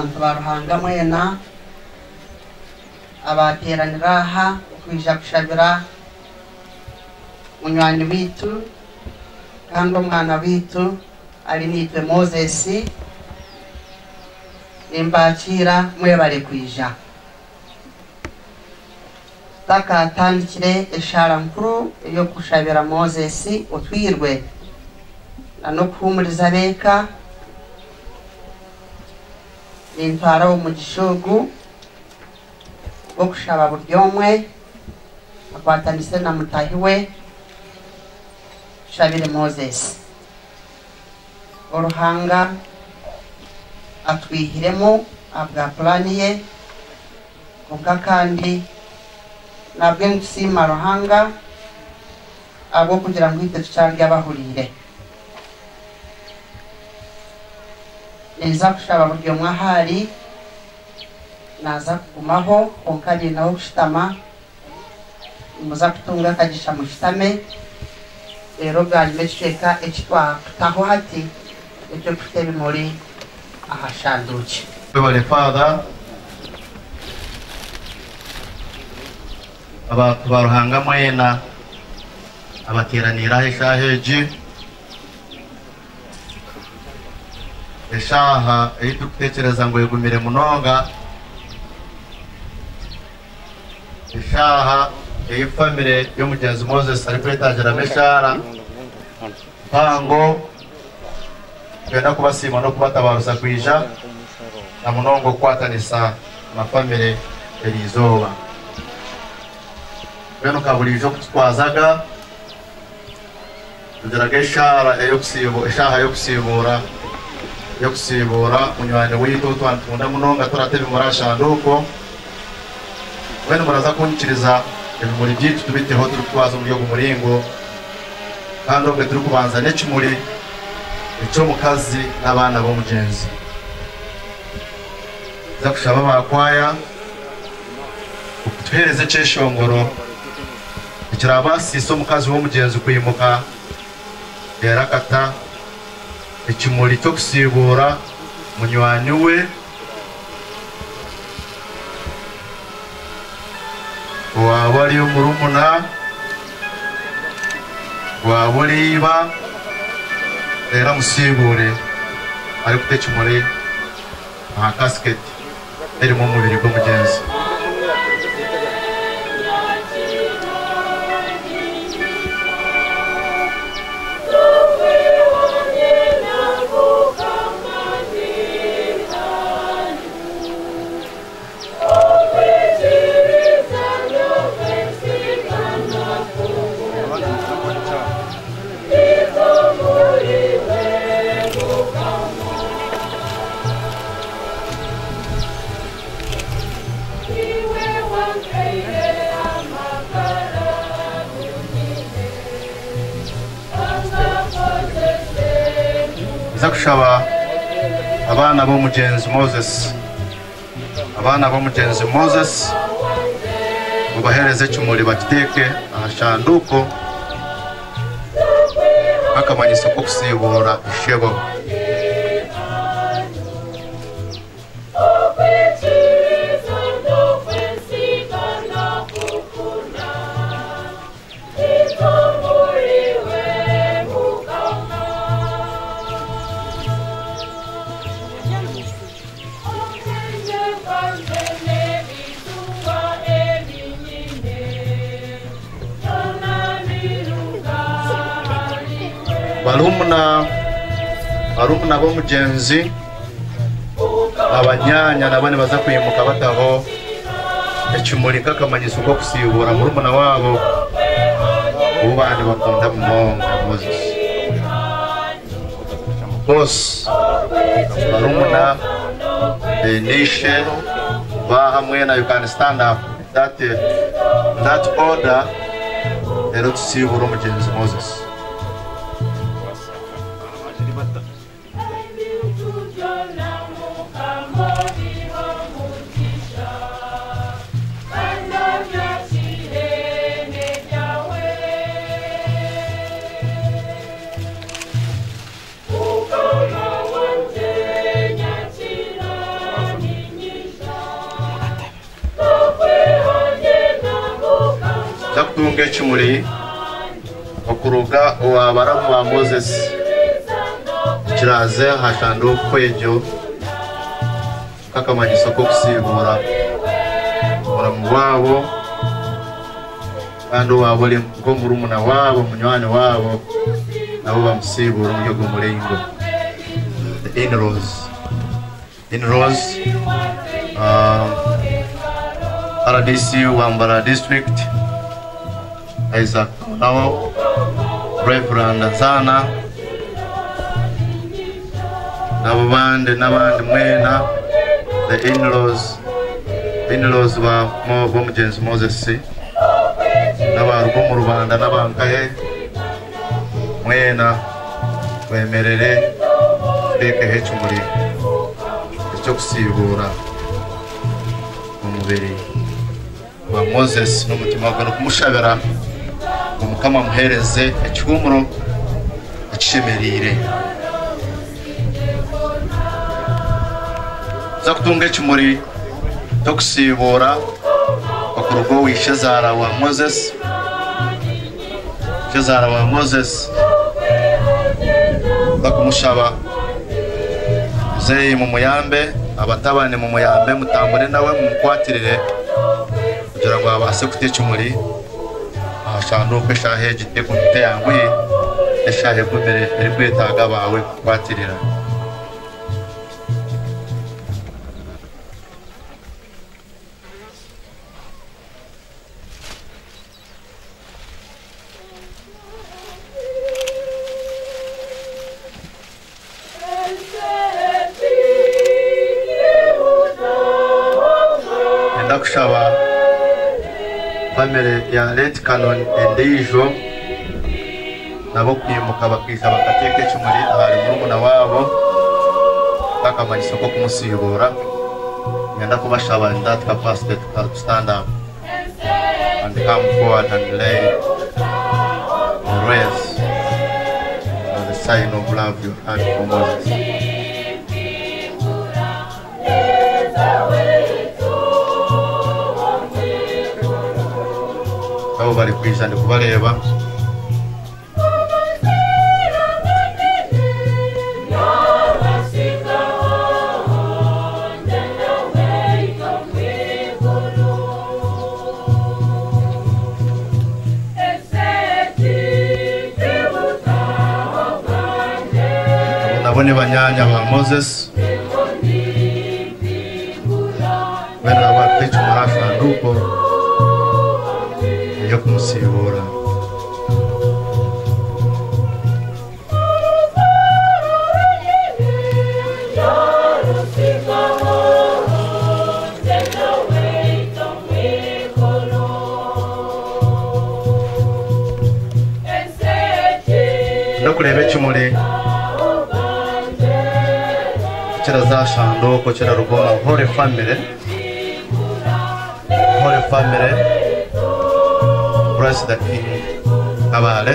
abantu baruhanga mwena abateranira aha kwija kushabira munywani witu kandi umwana witu ari nitwe Moses imbakira mwebare kwija takatandikire eshara nkuru yo kushabira Moses utwirwe no kuhumuriza beka intwara wo mu gishugu wo kushaba buryomwe akwatanise na mutahiwe shabire Moses uruhanga atwihiremo abwa planiye kubwa kandi nabwe nsima ruhanga abo kugira ngo ite tucyarya bahurire neza kushaba buryo mwahari naza kugumaho konkari nawo kushitama muza kutunga kagisha mushitame rero bwari mesheka ekitwa taho hati icyo kutebe muri ahashanduke Heavenly Father, abantu baruhanga mwena abateranira eshaheji eshaha eyitukutekereza ngo yegumire munonga eshaha eyifamire y'omugenzi Moses ari kwetagira meshara pango twenda kubasima no kubatabaruza kwija na munongo kwatanisa amafamire erizoba beno kabulijo kutwazaga tugeraga eshara yo kusibura munywani witu twantunda munonga turatebe murashanduko beno muraza kunkiriza ebimuri byitu tubiteho turi kwaza mu byogo muringo kandi obwe turi kubanza n'ekimuri icyo mukazi n'abana bo mugenzi za kushaba bakwaya ukutuhereze cyeshongoro ikirabasiso mukazi wo mugenzi kuyimuka yarakata ikimuri cyo kusibura munywani we wabari umurumuna waburiba era musibure ari kutechimuri aha casket eri mu mubiri go mugenzi zakushaba abana bo mugenzi Moses ubahereze cyumuri bakiteke ahashanduko bakamanyisa ko kusibura ishebo barumuna bo mugenzi abanyanya nabane baza kuyimuka bataho ekimurika kamanyiso ko kusibura murumuna wabo ubandi bakunda munonga Moses boss barumuna nishe bahamwe na you can stand up that order ero tusibura mugenzi Moses kutunga ekimuri okuruga owabaramu ba Moses kiraze hashanduko ejo kakamanyisa ko kusibura muramu wabo kandi wabo ali ngo murumuna wabo munywani wabo nabo bamusibura mu gihugu murengo the in-laws RDC Wambara district Isaac now Reverend Zana n'abandi mwena the in-laws ba mugenzi Moses n'abarugo mu Rwanda n'abangahe mwena wemerere beke hecumuri cyo kusibura umubiri wa Moses n'umutima wagana kumushabera umukama muhereze ekihumuro akishemerire za kutunga ekimuri cyo kusibura okurugo wishezara wa Moses bakumushaba zeyi mu muyambe abatabane mu muyambe mutambure nawe mukwatirire kugira ngo abase kutekimuri ashanduke shahe giteko giteyangwe eshahe kumbere eri kwetaga bawe kwatirira kushaba family ya Late Canon Endijo nabo kwimuka bakisha bakateke kimuri hari murumuna wabo bakamanyisa ko kumusibura ngenda kubashaba that capacity to stand up and come forward and lay the rest of the sign of love you had for Moses. Abo bari kwizana kubareba nabone banyanya ba Moses bera abatecho marashanduko yo kumusibura nokurebe kimuri kiraza shandoko kira rugoma Holy Family bless the King Abale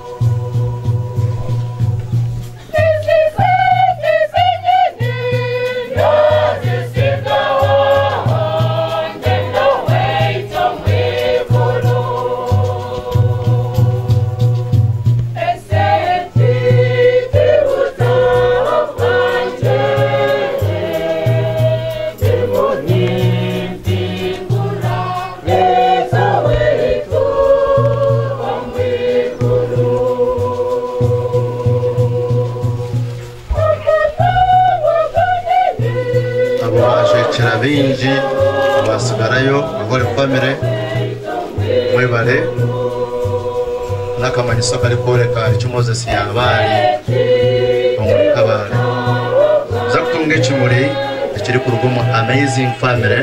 binji basigarayo Holy Family mwebale nakamanyisa kali koreka icyo Moses yabari omukabale zakutunga ekimuri ekiri ku rugomo Amazing Family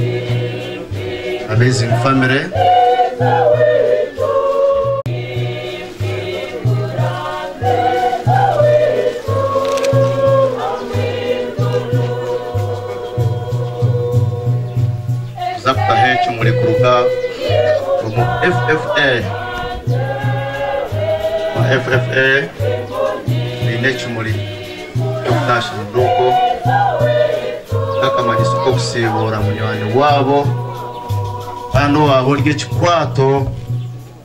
muri kuruka mu FFA binechumuri tukasha ndoko kakamanyisa ko kusibura munywani wabo bando wabo rye kikwato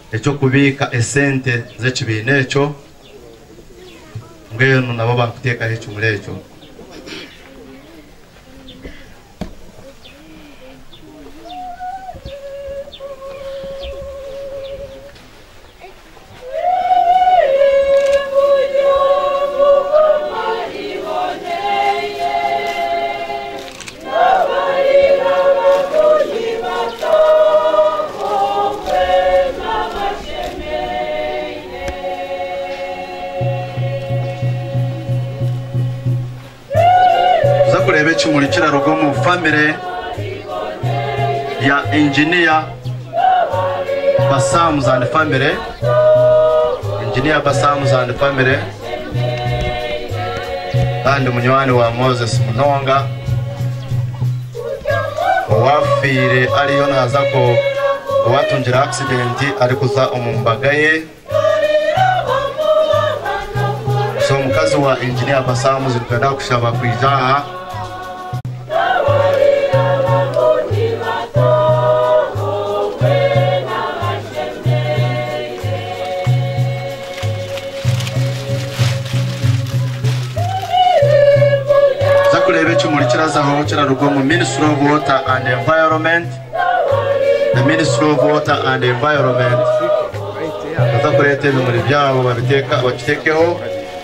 ecyo kubika esente z'ekibine ekyo mbwenu nabo bakutekaho ekyo muri ekyo. Kimurikira rugo mu family ya engineer Basams and family, engineer Basams and family, kandi munywani wa Moses Munonga wafire ariyo naza ko watungira accident ari kuza umumbagaye. So mukazi wa engineer Basams ukanda kushaba kwijaha Ministry of Water and Environment. The Ministry of Water and Environment. Bazakurete muri byabo babiteka bakitekeho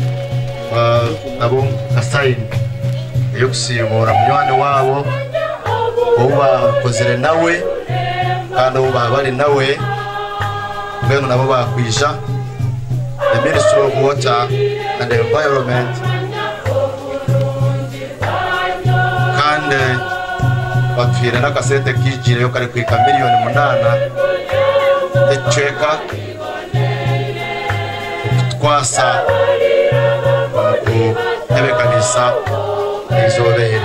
nabo assign yo kusibura munywani wabo uba kozire nawe kandi uba bari nawe ngeno nabo bakwisha. The Ministry of Water and Environment bakfira na kasete kijire yo kare kwika miliyoni 8 echeka twasa ku tebe kanisa izobere.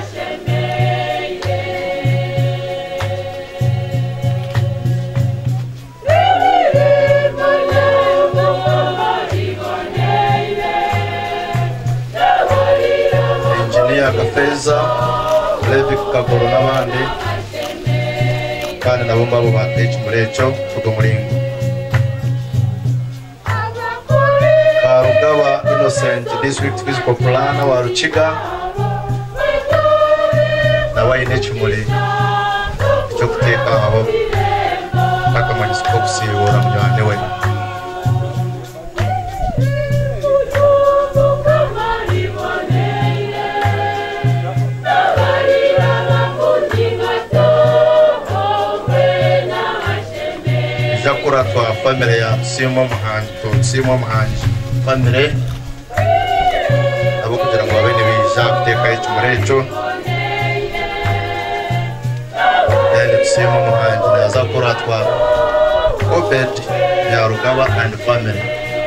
Engineer Kafeza Levi Kagoro n'abandi kandi nabo mbabo bateje murecho kugo muringo. Karugaba Innocent District Physical Planner wa Ruchiga nabaye chumuri cyo kuteka abo bakamanyisa ko kusibura munywani we. Twa family ya Simo Muhanji family abo kugira ngo babene biza kuteka icyumurecho Simo Muhanji naza kuratwa Obed ya Rugaba and family.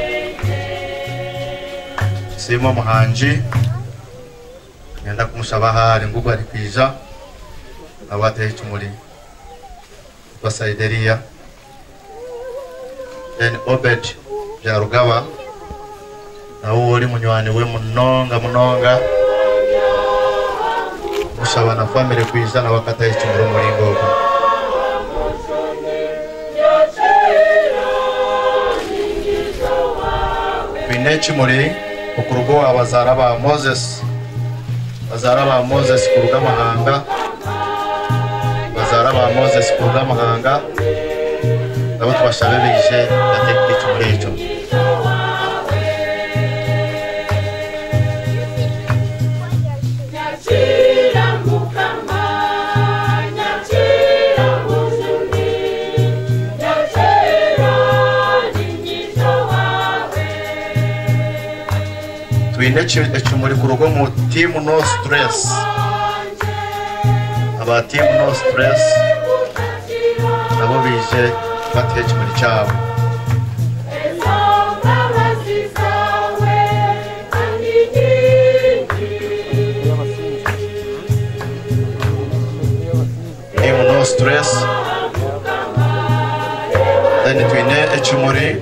Simo Muhanji yenda kumusaba hari ngugo ari kwiza abate icyumuri basaideria. Then Obed ya Rugaba na uri munywani we Munonga musaba na family kwiza na wakata icyumuro muringo. Binechi muri okurugo abazara ba Moses kuruga mahanga bazara ba Moses kuruga mahanga nabo twashabe bije yatekije muri ejo. Twinechi echumuri kurugo mu team No Stress. Aba team No Stress nabo bije bateje muri cyabo. Team No Stress. Then twine echumuri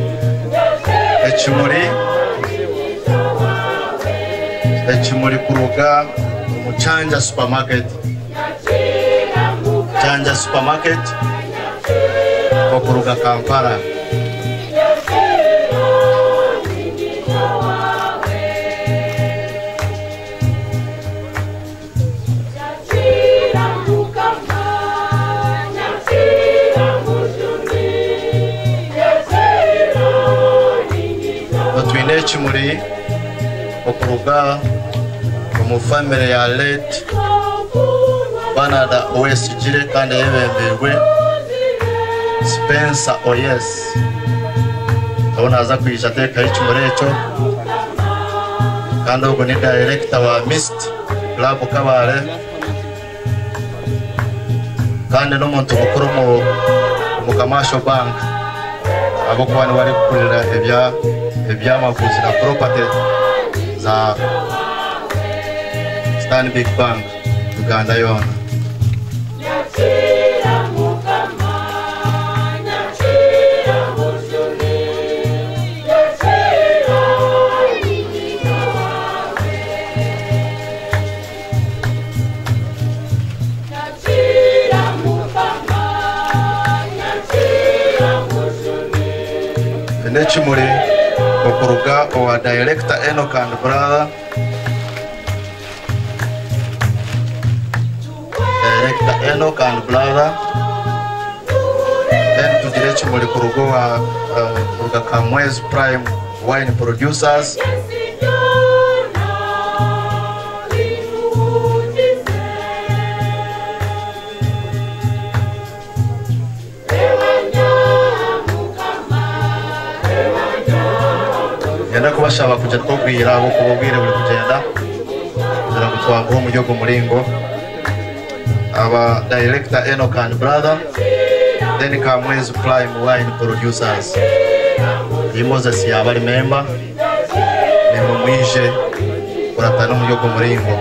kuruga mu Chanja Supermarket okuruga Kampala. Otwine Chimuri okuruga mu family ya late Banada OSG kandi yebembirwe Spencer Oyes. Abona aza kwisha teka Chimuri echo kandi ubwo ni director wa Mist Club Kabale kandi n'umuntu mukuru mu Commercial Bank abo kwani bari kurira ebyamavuzi na property za Stanbic Bank Uganda yona. Chimuri okuruga wa director Enoch and brother then to the Chimuri kuruga wa kuruga Kamwezi Prime Wine Producers yenda kubashaba kujya twobwira abo kububwire buri kugenda kugira ngo twaguhe mu gihugu muringo aba director Enoch and brother then Kamwezi Prime Wine Producers Moses yabari member ni mumwije kuratana mu gihugu muringo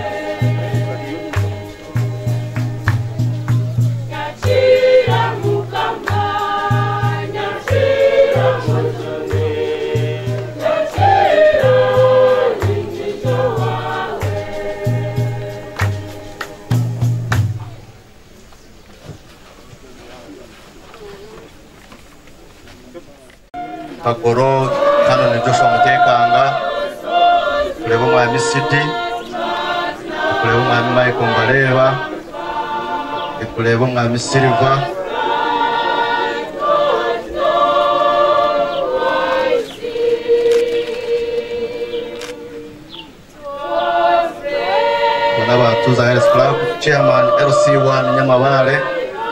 Akoro kano ni Joshua Mutekanga kulebo Miami City kulebo Miami Michael Mbaleva kulebo Miami Silva kuna batuza Health Club Chairman LC1 Nyamabale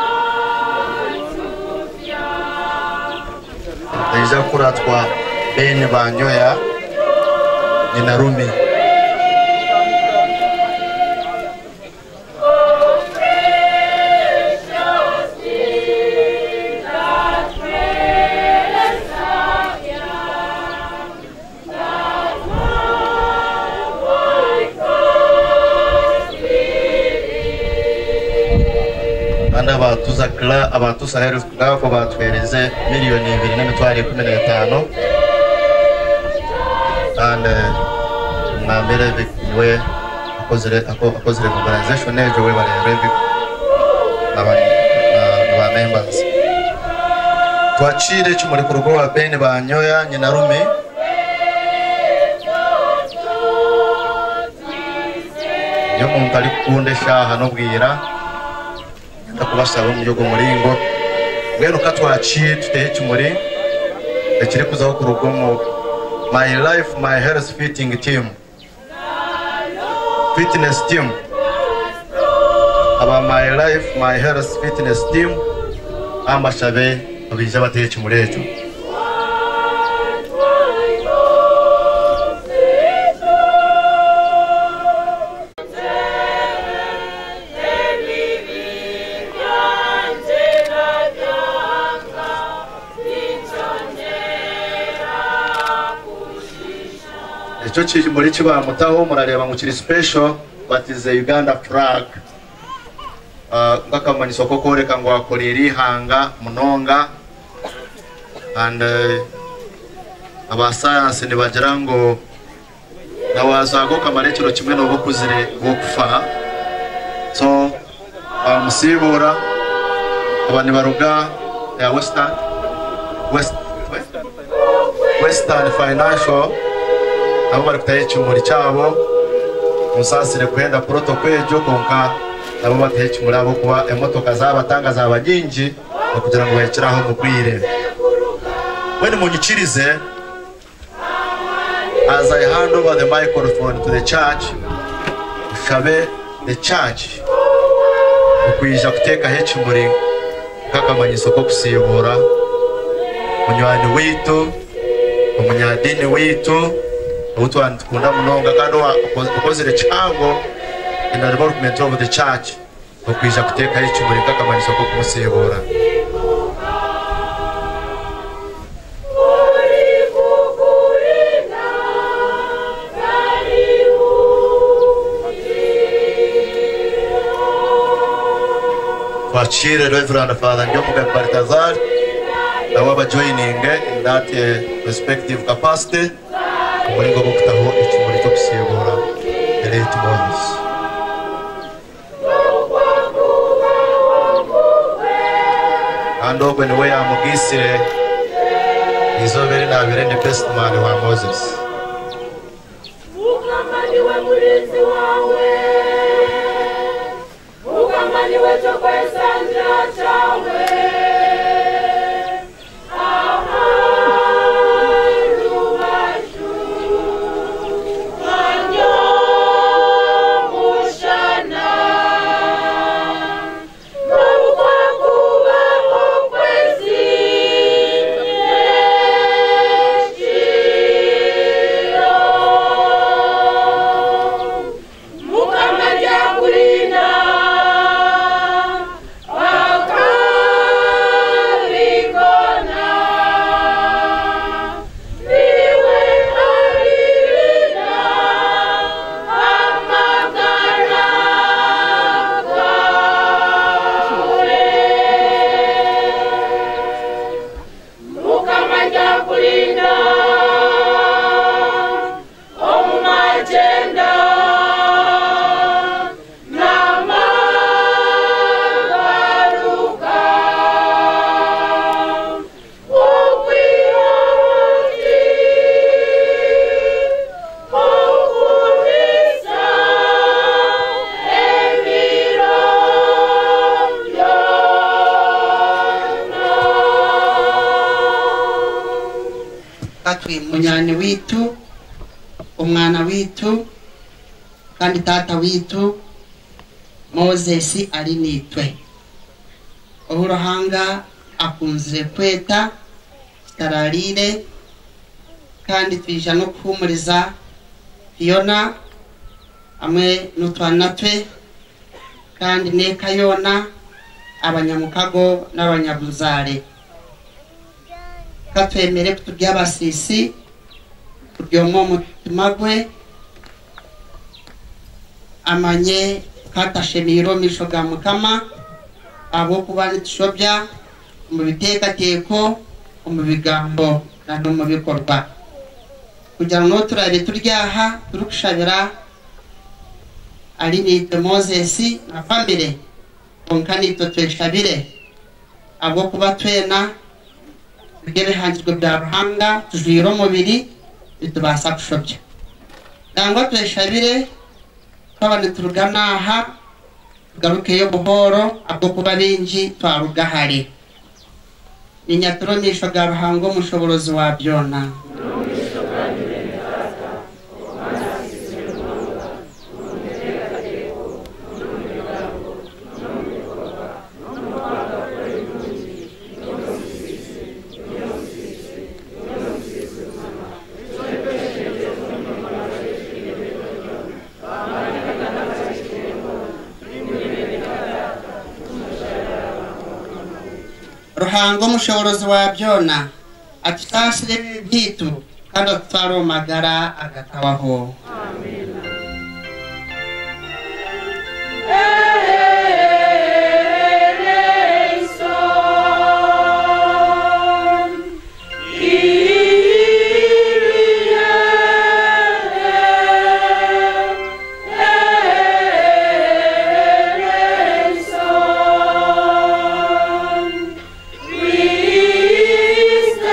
Deja kuratwa Ben Banyoya Nyinarumi abatuza Health Club batwereze miliyoni 2.15 and mwambere bikwe akozere mobilization ejo we bari revi aba members twachire Chimuri kurugo wa Ben Banyoya Nyinarume yo muntu ari kunde shaha no bwira kubasaba mu gihugu muringo mweno katwaciye tuteye Chimuri ekire kuzaho kurugo mu My Life My Health Fitting Team Fitness Team aba My Life My Health Fitness Team ambashabe abije bateye Chimuri ejo Chochi muri chiba mutaho murareba mu kiri special but is a Uganda flag ngaka manisoko koreka ngo akoreri hanga munonga and aba science ni bagira ngo nawazago kamarekero kimwe no bokuzire bokfa so musibura abani baruga ya Western Western Financial nabo bari kutaye cyumuri cyabo musasire kwenda protocol yo konka nabo bateye cyumuri abo kuba emotoka zabatanga zabanyingi kugira ngo bayikiraho mukwire when munyikirize as I hand over the microphone to the church shabe the church ukwisha kuteka hecumuri kakamanyiso ko kusiyobora munywani witu umunyadini witu utu antukunda munonga kandi ukozere chango in the development of the church ukwisha kuteka hecumuri kakamanyiso ko kumusiyobora Cheer Reverend Father Njomuga Baltazar now joining in that respective capacity umuringo bwo kutaho icyumuri cyo kusiyobora elite bonus and when we are mugisire izobere na birende best man wa Moses ukamani wa murinzi wawe ukamani wetu kwesa munyani witu umwana witu kandi tata witu Moses ari nitwe uruhanga akunze kweta tararire kandi twija no kumuriza Fiona amwe n'utwana twe kandi neka yona abanyamukago n'abanyabuzare katwemere kutubyabasisi kuryomo mutimagwe amanye katashemiro mishoga mukama abo kubana tshobya mu biteka teko mu bigambo na no mu bikorwa kugira ngo turabe turyaha turukushabira ari ni Moses na family onkani to tweshabire abo kuba twena bigere hanjwe byarahanga tujiro mubiri bitubasa kushobya nangwa tweshabire kabane turugana aha garuke yo buhoro abwo kuba binji twarugahare inyaturonisho garuhango mushoborozi wa byona ruhango mushoborozi wa byona atutasire bitu kandi twaro magara agatawaho amen Wisdom.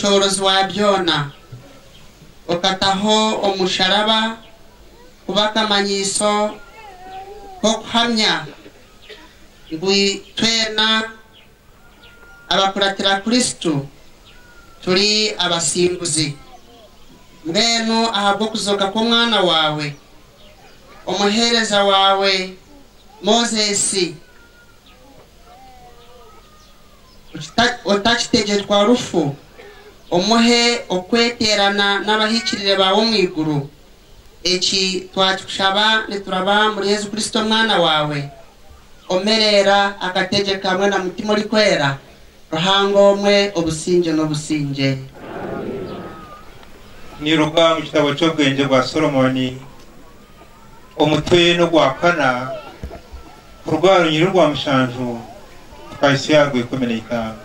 umushobozi wa byona ukataho umusharaba kubakamanyiso ko kuhamya ngwi twena abakuratira Kristo turi abasimbuzi mbeno ahabwo kuzoka ko mwana wawe umuhereza wawe Moses utachiteje twa rufu umuhe okweterana n'abahikirire bawo mwiguru eki twatushaba nituraba muri Yesu Kristo mwana wawe omerera akategeka hamwe na mutima uri kwera ruhango mwe obusinje n'obusinje. Niruka mu kitabo cy'ubwenge bwa Solomoni umutwe no gwakana kurwara nyiri rwa mushanju twahise yaguye kumeneye itanga.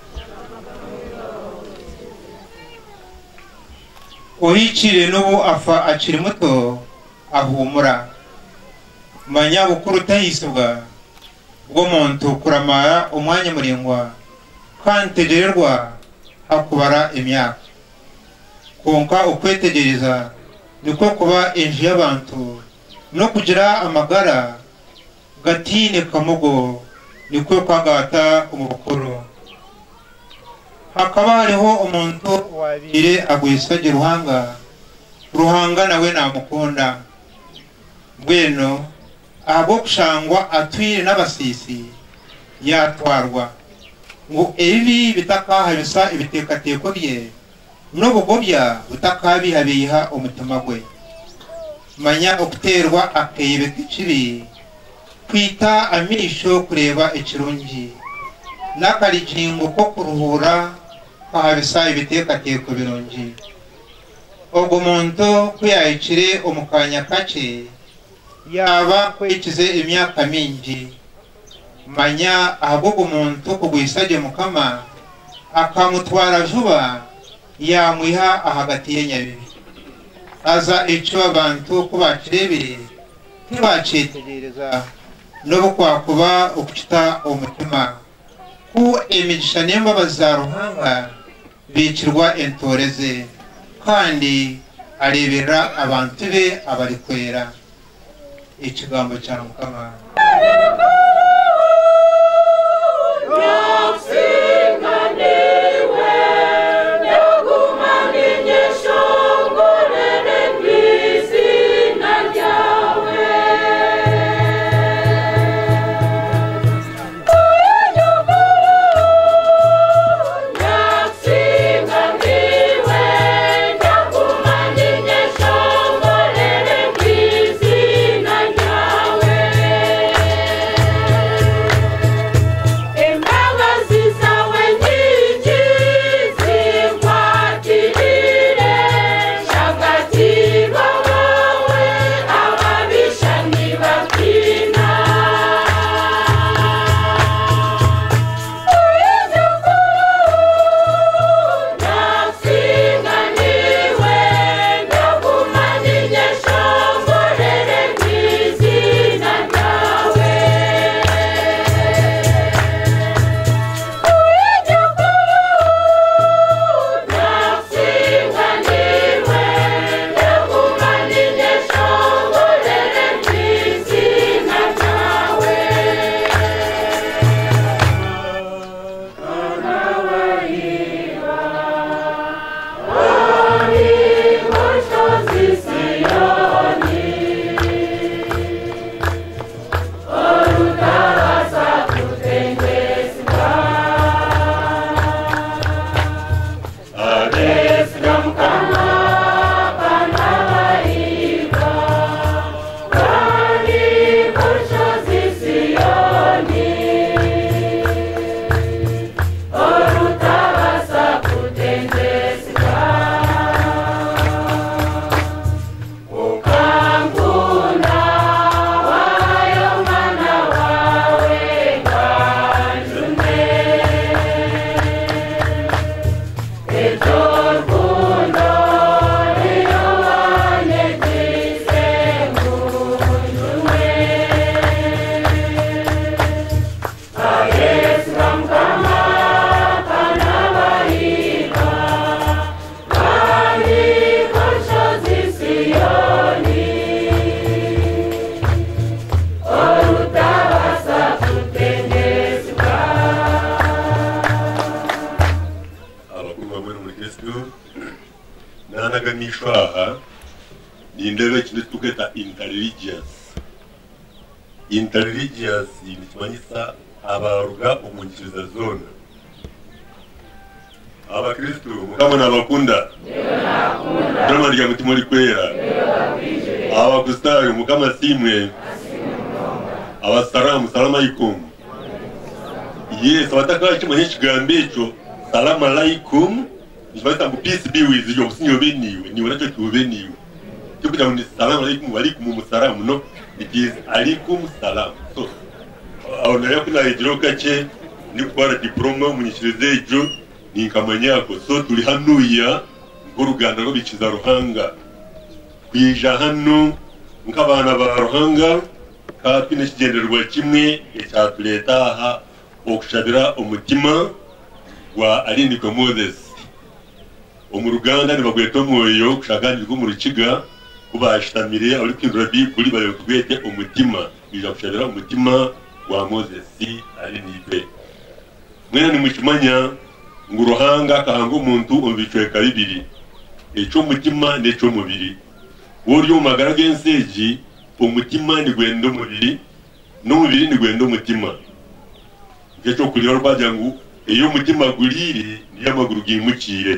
Uhikire n'ubu afa akiri muto ahumura manya bukuru utayisubwa bwo muntu kuramara umwanya muringwa kantegererwa hakubara imyaka konka ukwetegereza niko kuba enji y'abantu no kugira amagara gatine kamugo niko kwagata umubukuru. Hakaba hariho umuntu wabire agwisage ruhanga nawe namukunda bweno abo kushangwa atwire n'abasisi yatwarwa ngo ebi bitakahabisa ibitekateko bye n'ubugobya butakabihabiha umutima gwe manya okuterwa akeyebe kicibi kwita amisho kureba ikirungi n'akarigingo ko kuruhura kahabisa ibitekateko birungi. Ubwo muntu kuyayikire omukanya kake yaba kwikize imyaka mingi manya ahubwo umuntu kugwisage mukama akamutwara vuba yamwiha ahagati y'enyabibi aza icyo abantu kubakirebire ntibacitegereza no kwakuba ukita umutima ku imigisha n'imbabazi za ruhanga bicirwa entoreze kandi arebera abantu be abari kwera. Ikigambo cya mukama. aha ni indebe kintu tuketa interreligious nikimanyisa abaruga umunkiriza zone abakristo mukamana abakunda ndama rya mutima uri kwera abagustayo mukama simwe abasalamu salamu alaikum yes abataka kimwe kigambe cyo salamu alaikum nibata ngo peace be with you sinyo beniwe ni wanacho tubeniwe cyo kugira ngo salamu alaikum alaikum musalamu no it is alaikum salam so aona yako na ijiroka che ni kwara diploma munyishirize ejo ni kamanyako so turi hanuya nguruganda rwo bikiza ruhanga kwija hano nk'abana ba ruhanga kandi n'kigenderwa kimwe ecyatuleta aha okushabira umutima wa Alindiko Moses omuruganda nibagweto moyo kushaganirwa mu rukiga kubashitamire ari kwindura bibuli bayo kugwete umutima ija kushabira umutima wa Moses Alindikwe mwena ni mukimanya nguruhanga kahanga umuntu obicweka bibiri eco mutima neco mubiri wori umagara genseji umutima ni gwendo mubiri no mubiri ni gwendo mutima ngeco kuri rwajya ngo iyo mutima gurire ni amaguru gimukire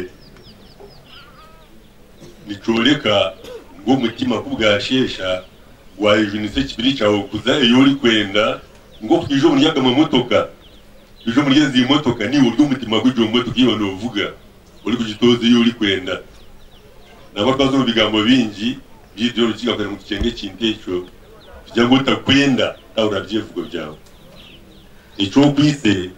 nicoleka ngo mutima kubwashesha wa ejunise kibiri cyawo kuza iyo uri kwenda ngo kwijo munyaga mu motoka ijo mugezi imotoka ni uryo umutima gujombo tukibona uvuga uri kugitoze iyo uri kwenda nabakazo bigambo bingi by'ibyo rukigakora mu kicenge cy'intecho bijya ngo takwenda tawurabyevugo byawe ico kwise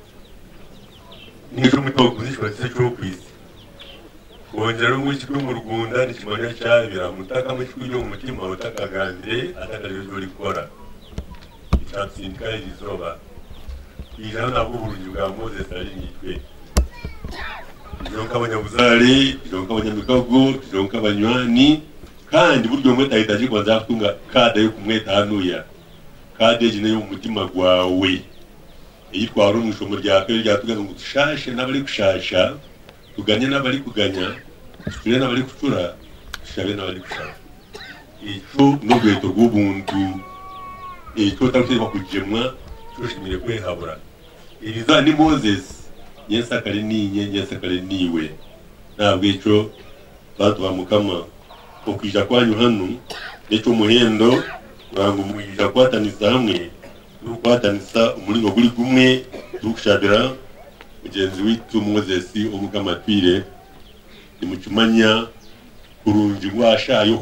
nico mutoko kuzishwa cyo kwise wongera mu kiko mu rugunda nikimanya cyabira mutaka mu kiko yo umutima utakagandire atakaryo rikora itatsindika izoba ijana nabwo burungi bwa Moses Alindikwe ijonka abanyabuzare ijonka abanyamikago ijonka abanywani kandi buryo mwe tahitaji kwanza kutunga kade yo kumweta hanuya kade jine yo mutima gwawe yitwa ari umushomo rya kare ryatugaza ngo tushashe n'abari kushasha tuganye n'abari kuganya ture n'abari kucura shabe n'abari kushasha ico no gweto rw'ubuntu ico takuteba kujemwa tushimire kwehabura iriza ni Moses yesakare ninye yesakare niwe nabwo ico batuba mukama okwija kwanyu hano neco muhendo kuranga umwija kwatanisa hamwe tukwatanisa umuringo guri gumwe tukushabira mugenzi witu Moses omukama twire nimucumanya kurungi gwashayo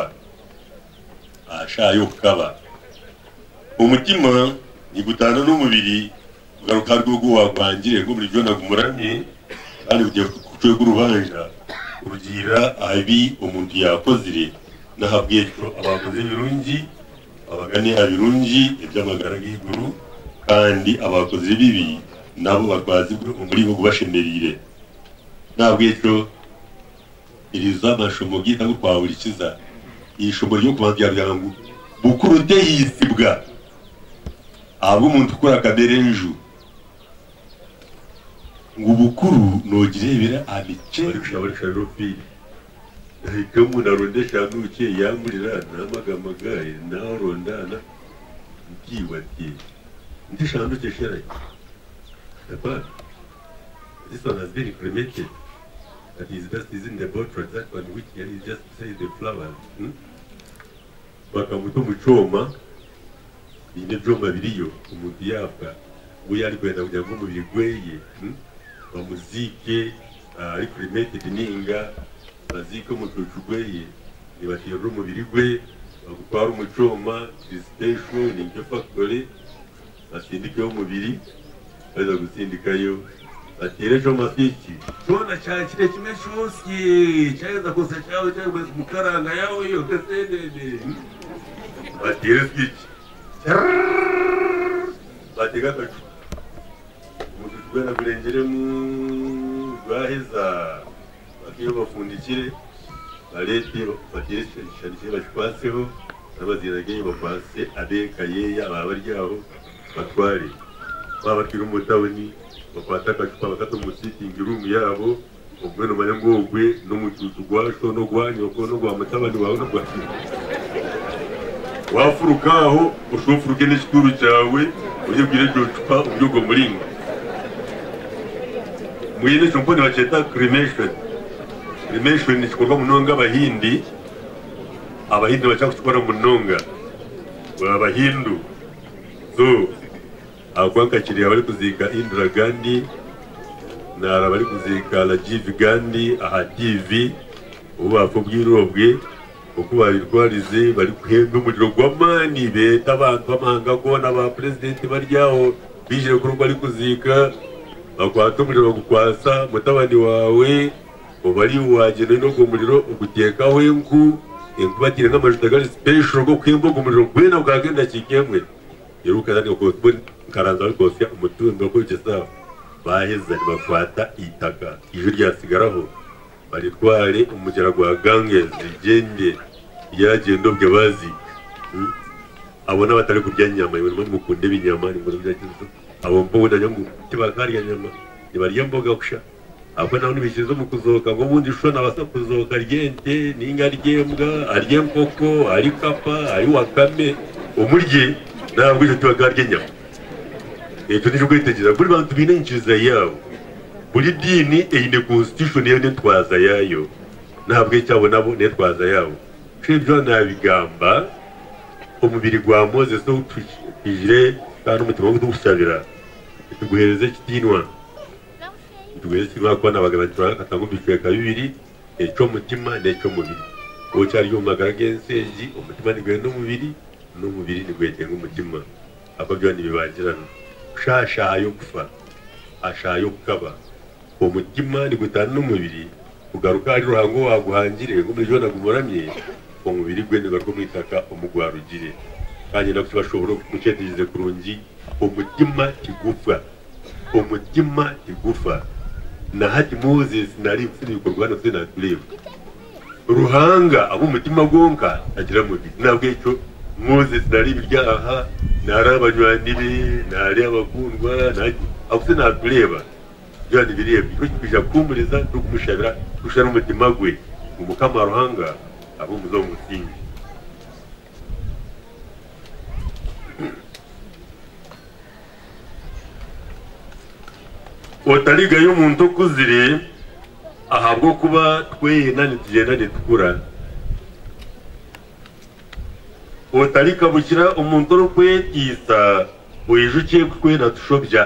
kukaba umutima nigutana n'umubiri ugaruka rwo wagwangire ngo muri byo nagumuramye kandi ugiye kucwe gurubanja urugira abi umuntu yakozire nahabwiye ko abakoze birungi abagani abirungi iby'amagara y'iguru kandi abakoze bibi nabo barwazi muri bo kubashemerire nabwiye ko iriza amashomo gita kwawurikiza ishomo ryo kubabyabya ngo bukurute yisibwa abo umuntu ukora kamere nju ngo bukuru nogirebera abice bari sharofi ikamu narondesha nuke yamurira namagamagaye narondana mkiwati ndishandu cheshera Papa, this one has been cremated. That his dust is in the bottle, that one which he just says the flowers. Bakamuto muchoma ine byoma biriyo umuntu yapfa we ari kwenda kujya mu bigweye bamuzike ari cremated ninga bazike mu tuchugweye nibatira mu birigwe bagutwara umucoma special ni cyo factory basindike umubiri baza gusindikayo baterejo mafiki tona cyakire kimwe cyose cyaza kosa cyawe cyangwa mukaranga yawe yo kasedede batere fiki batega kacu mutubera kurengere mu baheza bakiyo bafundikire barete batere cyane bashwaseho n'abazirage bafase abekaye ababaryaho batware babatira umutaboni bafata kacupa bakata mu sitting room yabo ubweno manyangogwe no mututu gwasho no gwanyoko no gwa mutabani wawe no gwa wafurukaho ushofuruke n'ikituru cyawe uje bwire cyo cupa ubyogo muringa muyene cyo mbone baceta cremation ni igikorwa mu nonga abahindi bashaka gukora mu nonga abahindu so agwankakiriye abari kuzika Indira Gandhi nara bari kuzika Rajiv Gandhi aha TV ubu bapfubwirobwe uko baritwarize bari kuhemba umuriro gw'amani beta abantu bamanga ko n'aba president baryaho bijire kuri bari kuzika bakwata umuriro gukwasa mutabani wawe ubari wagene no gumuriro ugutekaho batire nk'amajutagari special go kwimboga umuriro gwena ukagenda kikemwe yeruka kandi ko karanza rwose umutundo ko cyesa baheza bakwata itaka ijuru ryasigaraho baritware umugera gwa gange zigende yagendo bwe bazi abona batari kurya nyama ibintu mukunde binyama ni ngo byakizo abo mbona nyangu tibakarya nyama nibarya mboga kusha abo naho nibishizo mu kuzoka ngo bundi shona basa kuzoka ryente ninga ryembwa arye nkoko ari kapa ari wakame umurye ntabwo icyo tibakarya nyama tujye kwitegereza buri bantu binenjiza yabo buri dini eyine constitution yo netwaza yayo ntabwo cyabo nabo netwaza yabo shibyo nabigamba umubiri gwa Moses no tujire kandi umutima wo gusabira tuguhereze kitinwa tuguhereze ko nabagabanya katangumbikiye kabiri eco mutima neco mubiri uwo cyari yo magaragenseji umutima ni gwe n'umubiri ni gwe tenga umutima ababyo nibibagirana shasha ayo kufa ashayo kukaba umutima ni gutana n'umubiri ugaruka ari ruhango waguhangire ngo muri jona gumoramye umubiri gwe ni garwo mwitaka umugwarugire kandi nakufite bashobora mucetegize kurungi umutima kigufa na hati Moses nari mfite bikorwa no tena tureba ruhanga abo umutima gonka agira mu biti nabwo icyo Moses nari biryaha narabanywanire nari abakundwa akuse natureba byandi bireba cyo kija kumuriza no kumushabira kushara umutima gwe umukama ruhanga abo muzo musingi otaliga y'umuntu kuzire ahabwo kuba tweyena nitugenda nitukura otalika bukira umuntu rukwetisa uyijukiye kukwena tushobya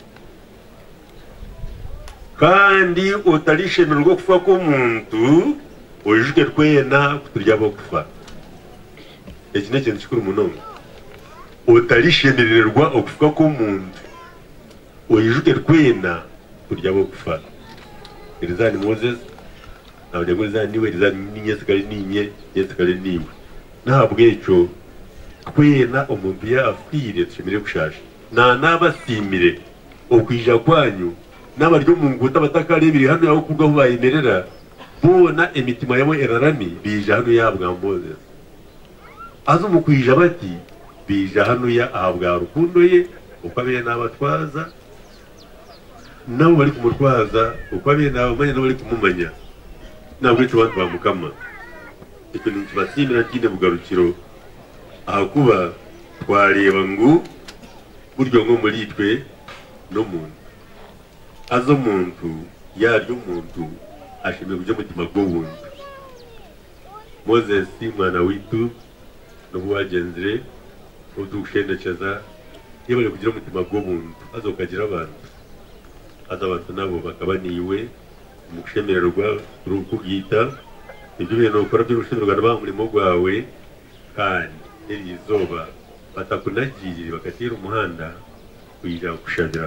kandi otarishemerwa kufa k'umuntu uyijuke twena kuturya bo kufa iki ni ikintu kikuru munonga otarishemererwa okufa k'umuntu uyijuke twena kurya bo kufa irizani Moses nabajya ngo irizani niwe irizani n'inyesikari n'inyesikari niwe ntabwo icyo twena umuntu yafire tushimire gushasha nabasimire okwija kwanyu n'abaryo mu nguta batakarebiri hano yaho kubwa bayimerera bona imitima yabo erarani bija hano yabwa Moses azo mu kwija bati bija hano ya ahabwa rukundo ye ukabere n'abatwaza nabo bari kumutwaza ukabere n'abamanya nabo bari kumumanya ntabwo icyo bantu bamukama icyo ni kibasimira kine bugarukiro ahakuba twareba ngo buryo ngo muri twe no muntu azo muntu yaryo muntu ashimye kujya mutima gwo wundi Moses mwana witu no wagenzere udushendekeza yebale kugira mutima gwo wundi azokagira abantu abantu nabo bakabaniwe mukushemererwa urukugita ibyo bintu ukora by'urushinirwa n'abamurimo gwawe kandi iri izuba batakunagirire bakatira umuhanda kuyija kushabira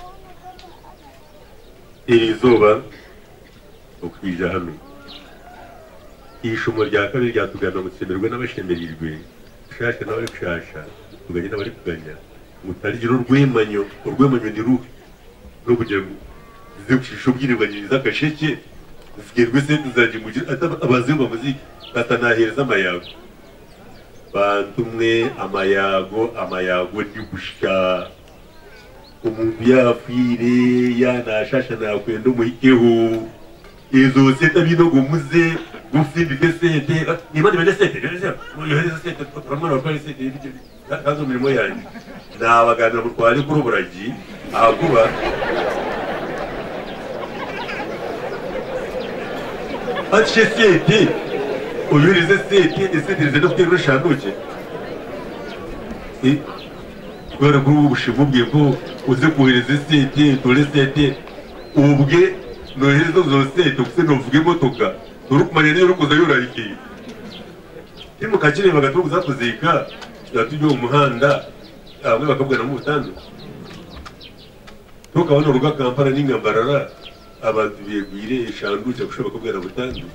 iri zuba ukwija hano ishumo rya kabiri ryatugana gutsemerwa n'abashemerirwe shasha n'abari kushasha tuganye n'abari kuganya mutarigira urwemanyo ni ruhe no kugira ngo zikushishwa bwiribagiriza akasheke zigerwe se tuzajya mugira abazimba muziki batanahereza amayago bantumwe amayago ni gushika umuntu yafire yanashasha nakwenda umuhikeho izo sente bino gumuze gufimbike sente niba ni bene sente yohereza sente turamwana bakora sente kazo mirimo yanjye nabaganira mu twari kuri buragi ahakuba ache sente uyohereza sente no kutera rushanduke kubera kuri ubu bushimu bwe ko uze kohereza sente tore sente ubwe nohereza zo sente kuse novuga imotoka urukumanya niyo rukuza yorarikiye timu kakire bagatuguza kuzika yatujye umuhanda amwe bakabwana mu butandu tukabona uruga Kampala n'ingambarara abantu biyegwire eshanduke kushobora kubwira butandu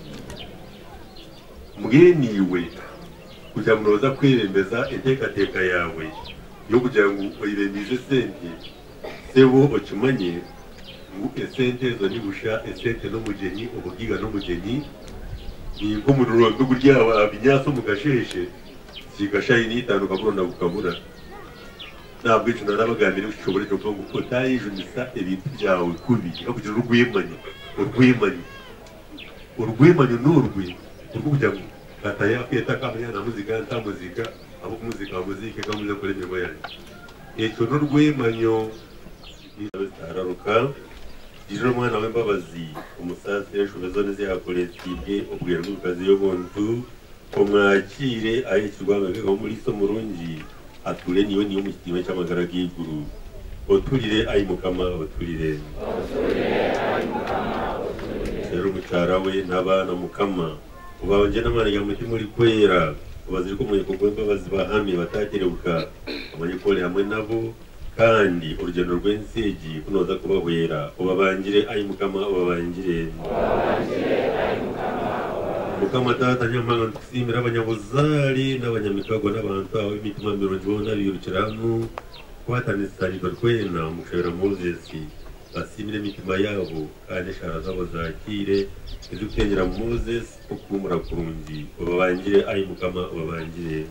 mugeniwe kujya munoza kwirembeza intekateka yawe yo kugira ngo uyirembize sente sebo okimanye ngo esente zo nibusha esente no mugeni ubugiga no mugeni ni ko mu rurondo guryaba abinyaso mugasheshe sigashayi n'itanu kabura ukabura ntabwo icyo narabaganira ushobora cyo ngo utaye junisa ibintu byawe kubi no kugira urwimanye n'urwi kugira ngo kataya kweta kamenya na muzika nta muzika abo muzika kamuze kuri mirimo yanjye icyo n'urwimanyo araruka ijoro mwana w'imbabazi umusasi yashobezo neze yakoresibwe ubwira n'ukazi yo bontu komwakire ayikirwa ngo muri so murungi ature niyo mu kitima cy'amagara y'iguru oturire ayi mukama oturire rero mucara we n'abana mukama ubanje n'amana ya mutima uri kwera ubaziri ko muye kugwa imbabazi bahami batakerebuka amanyikore hamwe nabo kandi urugendo rw'ensegi kunoza kubahwera ubabangire ayi mukama ubabangire mukama tata nyamanga ntusimira abanyabuzari n'abanyamikago n'abantu aho imitima mirongo n'abirukira hamwe kwatanizanirwa twena umushobora Moses basimire imitima yabo kandi shara zabo zakire izo gutengera Moses ukumura kurungi ubabangire ayi mukama ubabangire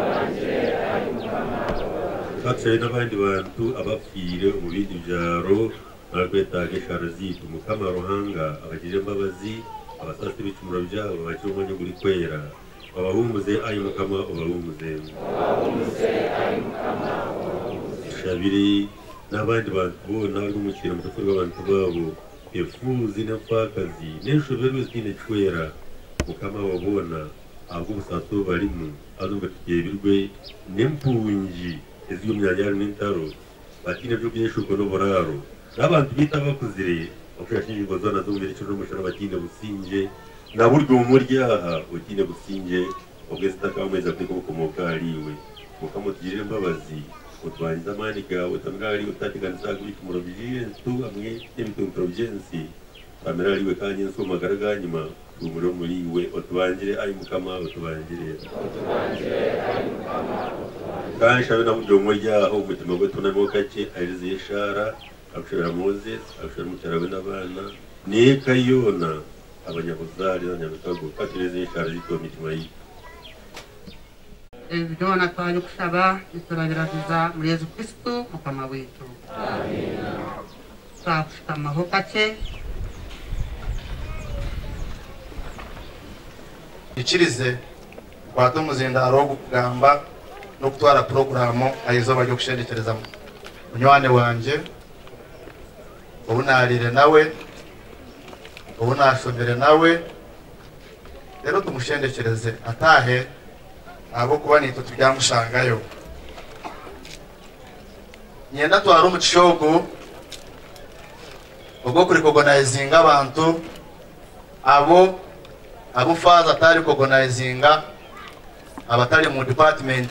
Katse n'abandi bantu abapfire mu bindi byaro nakwetaga shara zitu mukama ruhanga abagire imbabazi abasasi bicumuro byabo bakiri umwanya uri kwera abahumuze ayi mukama ubahumuze shabiri n'abandi bantu bona bari gumukira mu rugo rw'abantu babo efuzi n'apfakazi n'inshobero zine kwera mukama wabona ahubwo ubusato barimo azuga tugebirwe n'impungi ezyo myanya n'intaro bakine byo kuyeshuko n'uburaro n'abantu bita bakuzire bakashije ingozana zo muri cyo mushara bakine businje na buryo mu muryaha ukine businje ubwese takameza kwiko kumoka ariwe mukamutugirira imbabazi utwanza amani gawe utangari utateganiza kubitumuro byintu amwe n'ibitumbiro byinsi kamera ariwe kanye nso magaraga nyuma umuro muri we utubangire ayi mukama utubangire kandi shabe na buryo mu muryaha umutima gwe tunamo kake arize ishara abashobora Moses abashobora mucyarawe n'abana nekayona abanyabuzari n'abanyamikago katireze ishara zitwa mitima yi Vidona twanyu kusaba niturabiragiza muri Yesu Kristo mukama wetu amen twakushikamaho kake ikirize kwato muzindaro kugamba no kutwara programu ayizoba ryo kushendekerezamo unywane wanje ubunarire nawe ubunashomere nawe rero tumushendekereze atahe abo kuba nito tujyamushangayo nyenda twari umucishogo ubwo kuri organizing abantu abo faza atari organizing abatari mu department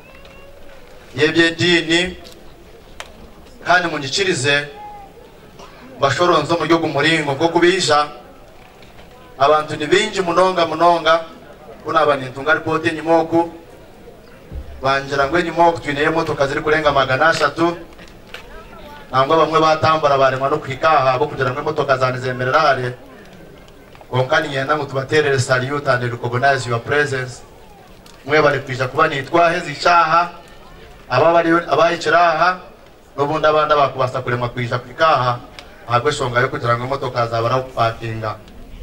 yebyedini kandi mugicirize bashoronzo mu ryo muringo bwo kubisha abantu ni binji munonga kuna bantunga report nyimoku banjira ngwe nyimoku twineye motoka ziri kurenga 300 nangwa bamwe batambara baremwa no kwikaha abo kugira ngo motoka zanizemerera hare konkani yenda mutubaterere salute and recognize your presence mwe bari kwisha kuba nitwahe zicaha abayiciraha n'ubundi abandi bakubasa kurema kwisha kwikaha ahagwe shonga yo kugira ngo motoka zabara kupakinga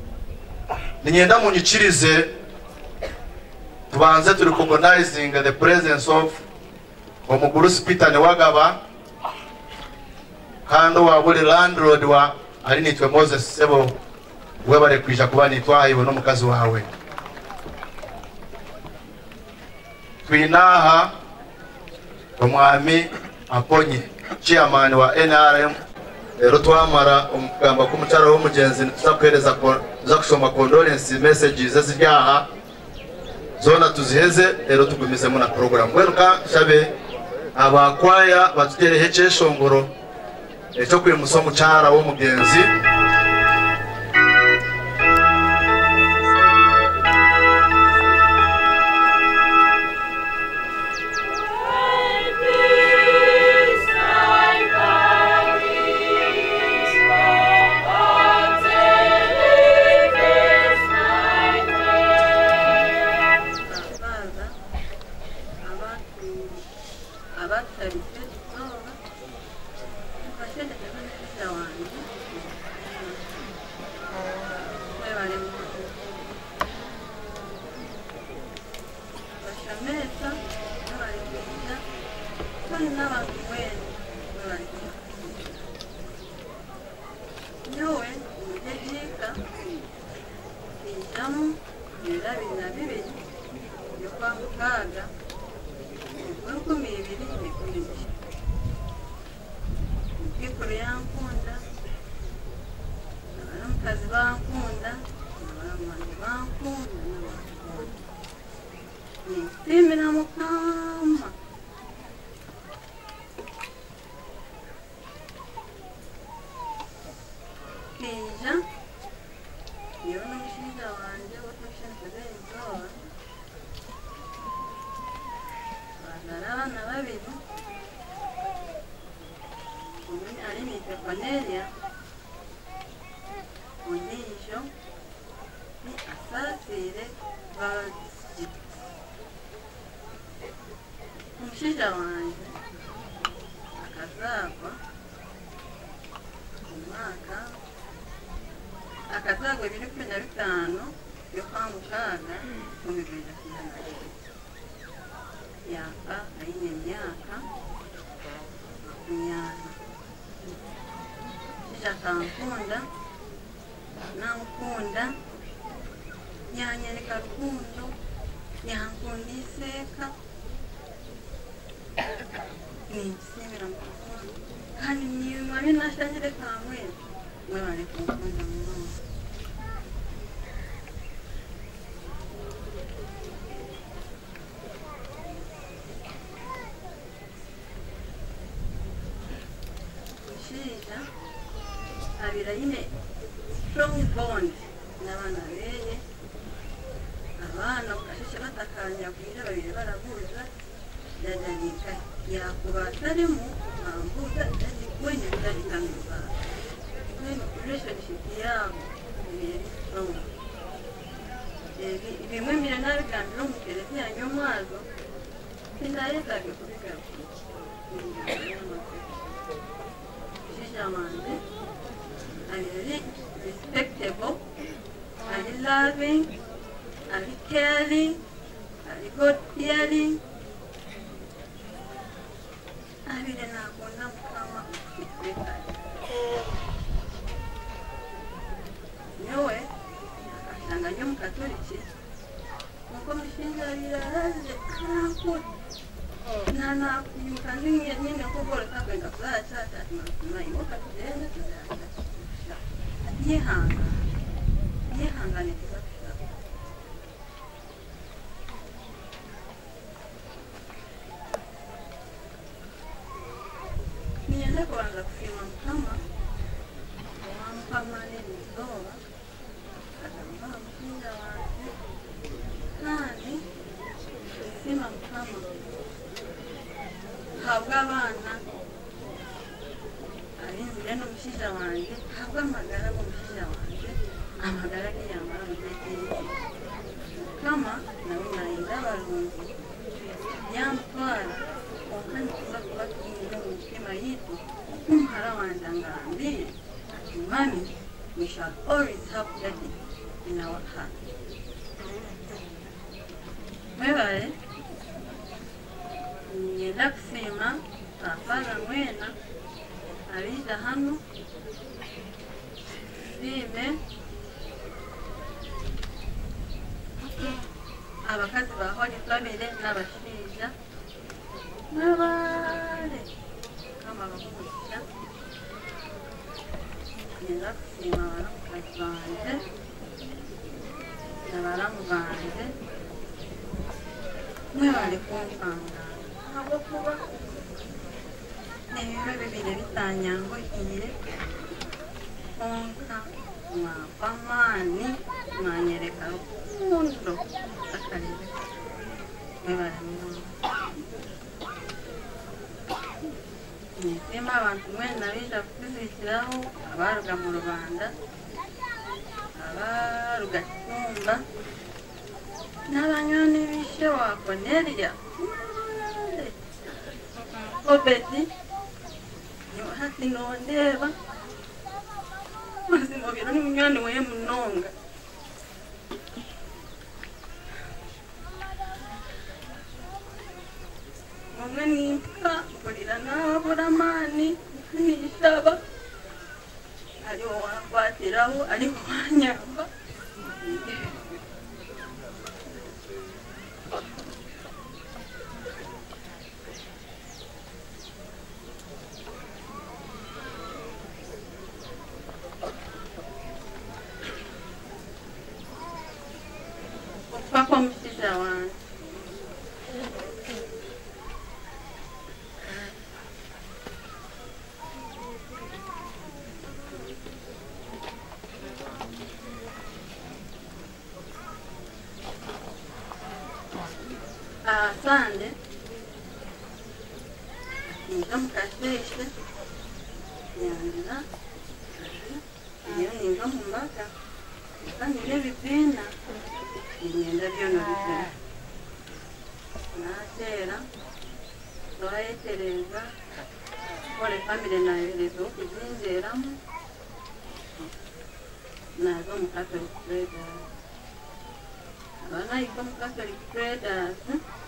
ninyenda munyikirize tubanze turi recognizing the presence of omukuru Peter Newagaba kandi wa buri landlord wa ari nitwe Moses Sebo webare kwisha kuba nitwahiwe no mukazi wawe twinaha omwami Aponye chairman wa NRM rero twamara umugamba ku mutara w'umugenzi tuzakuhereza za kusoma condolence messages z'ibyaha zona tuziheze rero tugumize mu na program weruka shabe abakwaya batutere hece shongoro cyo kuri musomo cyara w'umugenzi nyina wa hano mwebale ngenda kusiima abaana mwena abiija hano siime abakazi baholi babiri n'abashaija mwebale kama bakumusha ngenda kusiima baramukazi banje n'abaramu banje mwebale kumpanga habwokuba ebiro bibiri bitanyanguyire konka mwampa amaani mwanyereka rukundo akalebe mwebale munonga nesiima abantu mwena biija kutuzirikiraho abaruga mu Rubanda abaruga Kitumba n'abanyoni bishe wa Cornelia Obedi hati nondeba mazima biro ni munyani we munonga mwe nimpa kulira n'aburamani nishaba aliwo wakwatiraho aliwo wanyamba Papa mshiza wangu asante nikamkaseshe yangira iyo ningamumbaka kandi nebipenda ngenda byono bipenda natera twayetereza kole family nayolezo okuzinjeramu nazo mu Catholic Traders abanayiga mu Catholic Traders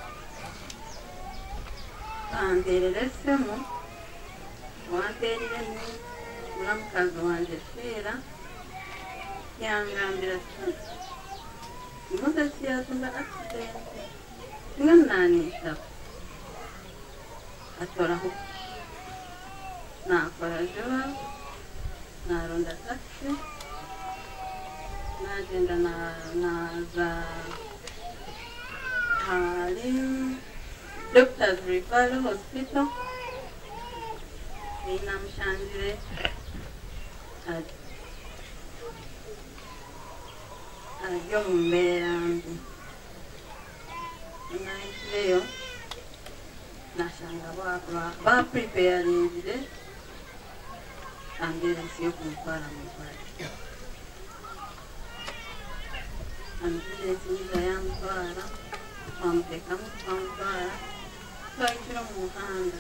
bantereresemu wanteriremu mulamukazi wanje Sheila yangambira imodoka yatunga accident nga nanisaba atoraho nakora joa naronda taxi nagenda naza hari Doctors Referral Hospital ninamshanjire yo mumbeera mbi naitireyo nashanga bapreparingire ambulance yokumutwala mugwali ambulance niza yamutwala twamutekamu twamutwala twayitira mu muhanda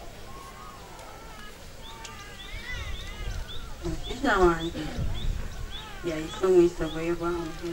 omushaija wanje yayise omwiso bwe bwange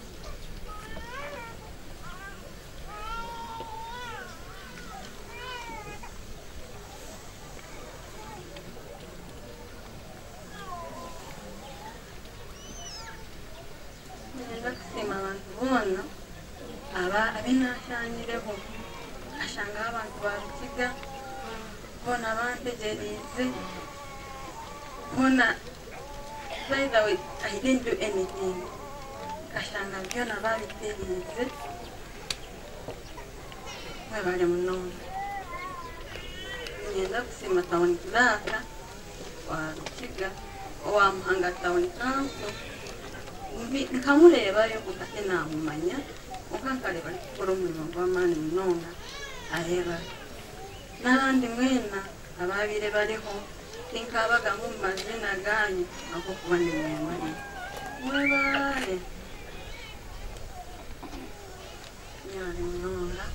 ndakusima abantu bona abinashanyireho ashanga abantu barukiga bona bantegereze bona by the way I didn't do anything ashanga byona babitegereze mwebale munonga ngenda kusima tawuni kiraka warukiga owamuhanga tawuni council nkamurebayo kukate namumanya okankale bali kukora omulimo gw'amaani munonga areba n'abandi mwena ababire baliho tinkabagamu mu mazina ganyu akokuba ndi mwemali mwebale nyali munonga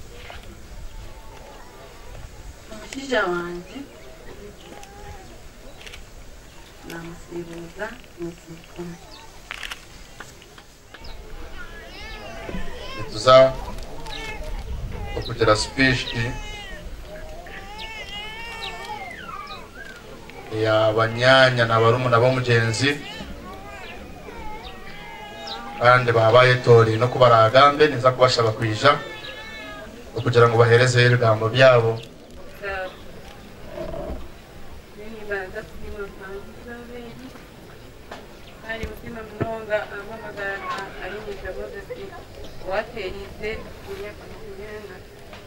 omushaija wanje namusiibuuza misi 10 tuza okugira speech ya banyanya na barumuna b'omugenzi kandi babaye tori no kubaragambe niza kubashaba kwija okugira ngo bahereze ibigambo byabo. Hari mutima mnonga amamagana ayinyisha Moses waterize imyaka 20.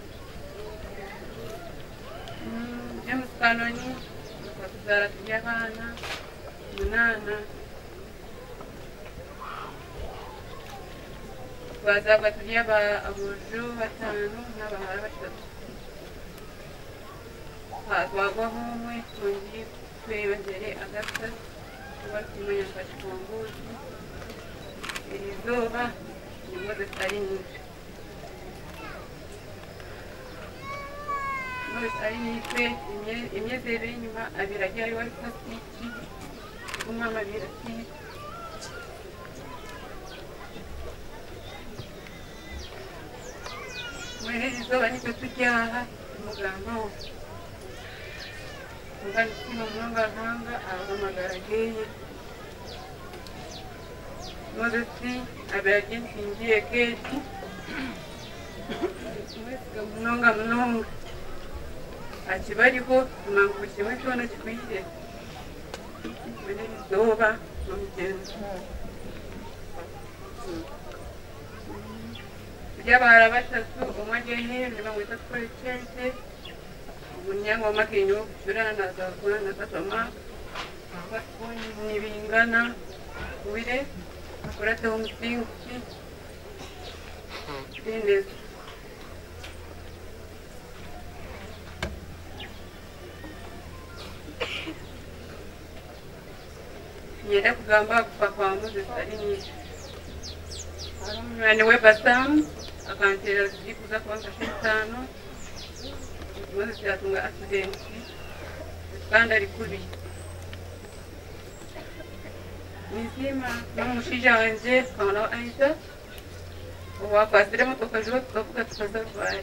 James Kanoni bakuzara tujyabana 8 bazaba tujyaba abuju 5 n'abahara 3 twagwaho umwe tundi twebagere agasa wakimanya kashongozi irizoba nimuze ari nyinshi Moses ari nyitwe imyezebe nyuma abiragiye ari wari kasiki umama birati mwene izoba niko tujyaha umugamba Mungani sima mnonga hanga ahamagara geye Moses abiragin tingiye keti mnonga akibariho tumangukimwe cyona kikwiye mwene izoba n'umugenzi byabara batatu umwe agiye ndibamwita kuri chente Munyango makinyo kurana za kurana tatama bakoni nibingana wire akurate umusingi Dendes yera kugamba kwa Moses ari ni Arumwane webasam akantera zikuza kwa 5 Moses yatunga accident kandi ari kubi nizima n'umushija wanje kana aita wakwasire motoka zo tukavuga tukazarwaye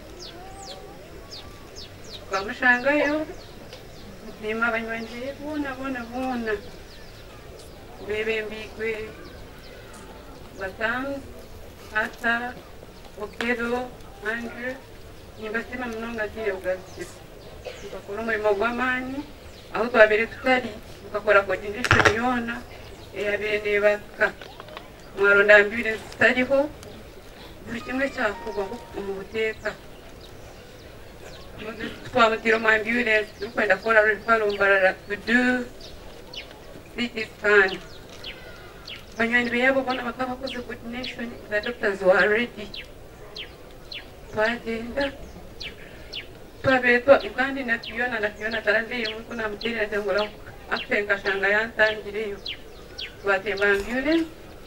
kamushangayo nizima abanywanjye bona bebe mbikwe batang ata okero Andrew Nimbasema mnonga zile ugazisi tukakora umurimo gw'amani aho twabere tutari tukakora coordination yona eyabere nebaka mwaro ndambire zitariho buri kimwe cyakorwa mu buteka twamutira mu ambulance dukwenda kora referral mbarara to do CT scan banywanyi beyabo bona bakaba koze coordination the doctors were ready twagenda Pabeto ikandi na Fiona tarande yuko na mtiri atengura afenga shanga yantangireyo batemba ambulance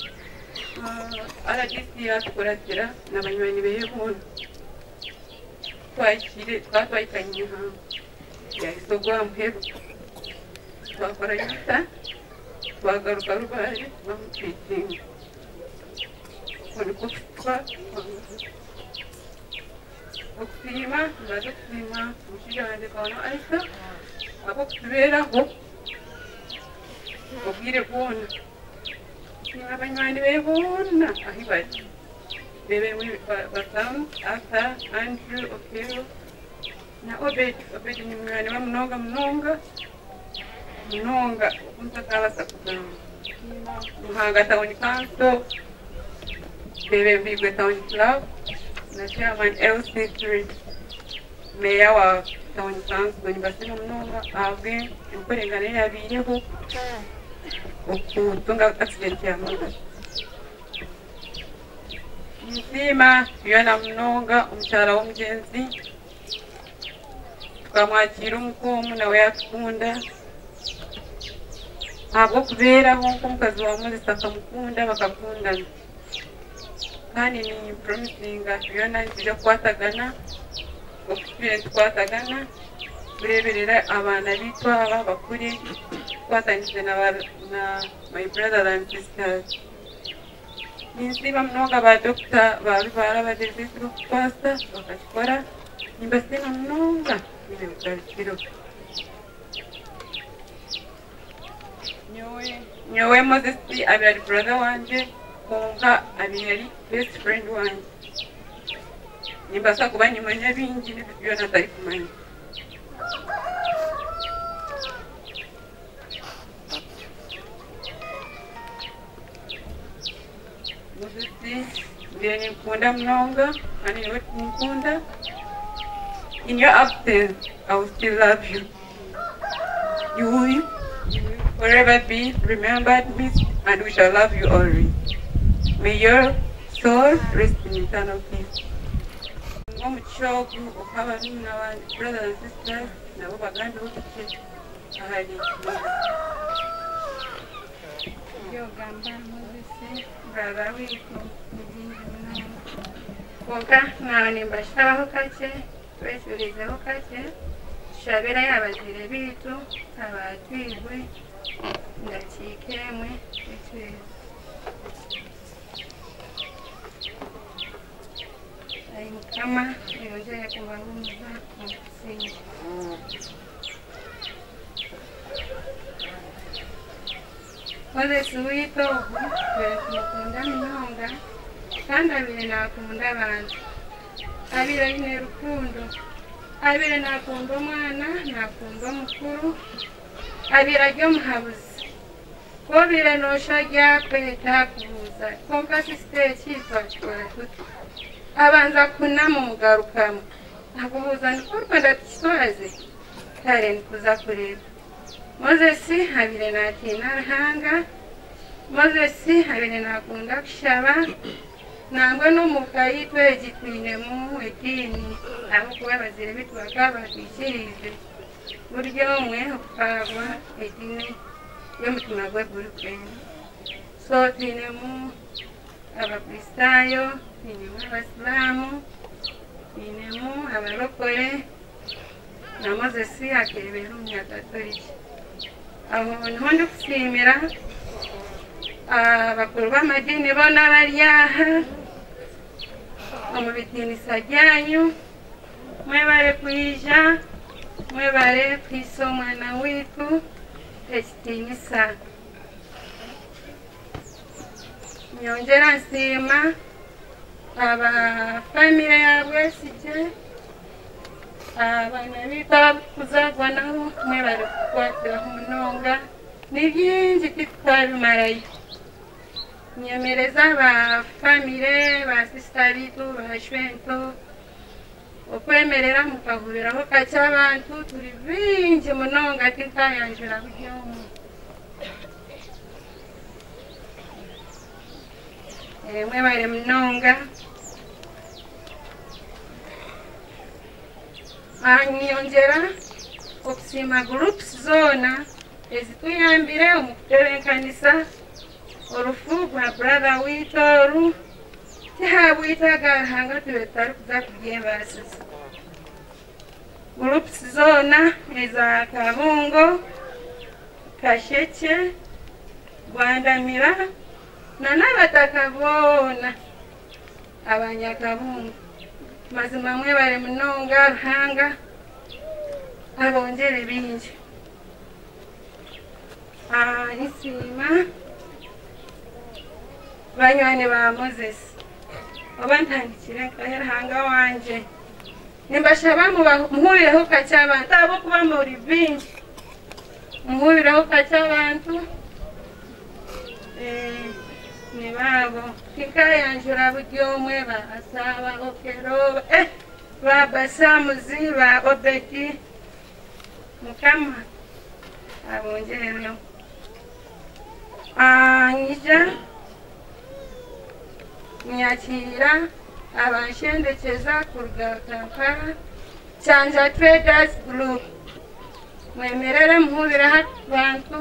ala disi atukuratira na banywanyi beyebona twayikanyira ya isogwa mheru twakora yuta twagaruka rubari bamutwitinga koniko twa Okusima, baza kusima, mushija wanje kaona aisa, abo kutuberaho, obwire bwona. Abanywanyi bebona ahibari. Bebe basamu, asa, Andrew, Okero, na Obed ni mwana wa mnonga, umusakabasa kugamba. Muhanga Town Council, bebe mbigwe Town Club, na chairman LC3 meya wa Town Council Nimbasema mnonga abwe ukorengana yabireho okutunga accident ya moto Nisima Fiona mnonga umucyara w'umugenzi twamwakira umukomu nawe yatukunda abo kuberaho umukazi wa Moses akamukunda bakakundana kandi ni promising Fiona nzija kwatagana experience kwatagana kureberera abana bitwa aba bakuri kwatanije na my brother and sisters ninsiba mnoga ba dokita babibara badezesi bokupasa bakakikora nimbasima mnoga nyine bugarukiro nyowe Moses abiri brother wanje konka abiri best friend wanje nimbasa kuba nyimanya bingi n'ibintu byona atari kumanya Nikunda mnoga and you nikunda. In your absence, I will still love you. You will forever be remembered, missed, and we shall love you always. May your soul rest in eternal peace. I'm shocked of how I know our brothers and sisters, and our grand officers are hiding. Brother, we konka nawe nimbashabaho kake twesurizeho kake shabera y'abazire bitu abatwirwe ndakikemwe twese ayi mukama yongeye kubahuza mu kusinga Moses witovu kumukunda minonga kandi abire nakunda abantu abire ine rukundo abire nakunda umwana nakunda mukuru abire ryo muhabuzi ko bire nosha ryakweta kubuza konka sisite cyitwa twatuti abanza kunama umugarukamo nakubuza niko Rwanda tukisoze kare nikuza kureba Moses abire natina hanga Moses abire nakunda kushaba nangwe n'umukayi twegitwine mu edini abo kuba bazire bitwaka batwikirize buryo mwe ukagwa edini y'umutima gwe buri kwenda so twine mu abakristayo twine mu abasilamu twine mu abarokore na Moses akebera umunyakatolika aho niho ndi kusimira abakuru b'amadini bo n'abaryaha omubidinisa ryanyu mwebale kwija mwebale kwisa omwana witu ekitiinisa nyongera nsiima abafamire ya Bwesige abaana bitu abakuzagwa nabo mwebale kukwatiraho munonga ni byingi titutabimarayo nyemereza ba famire ba sister bitu ba shwento okwemerera mukahuriraho kake abantu turi bingi munonga titayanjura byomu mwebale munonga anyongera okusima groups zona ezituyambire omukutebenkanisa orufu rwa brother witoru tihabwitaga hanga tubetari kuza kubyebasiza groups zona eza Kabungo Kasheke Rwandamira na n'abataka bona abanyakabungo mazima mwe bari munonga ruhanga abongere bingi isima banywani ba Moses obantandikire nkahanga wanje nimbashaba muhurireho kake abantu abo kuba muri bingi muhurireho kake abantu nibabo kikayanjura buryomwe basaba okeroba babasamuzi ba Obedi mukama abongereyo nyija nyakira abanshendekeza kuruga Kampala Cyanja Traders Group mwemerere muhurira abantu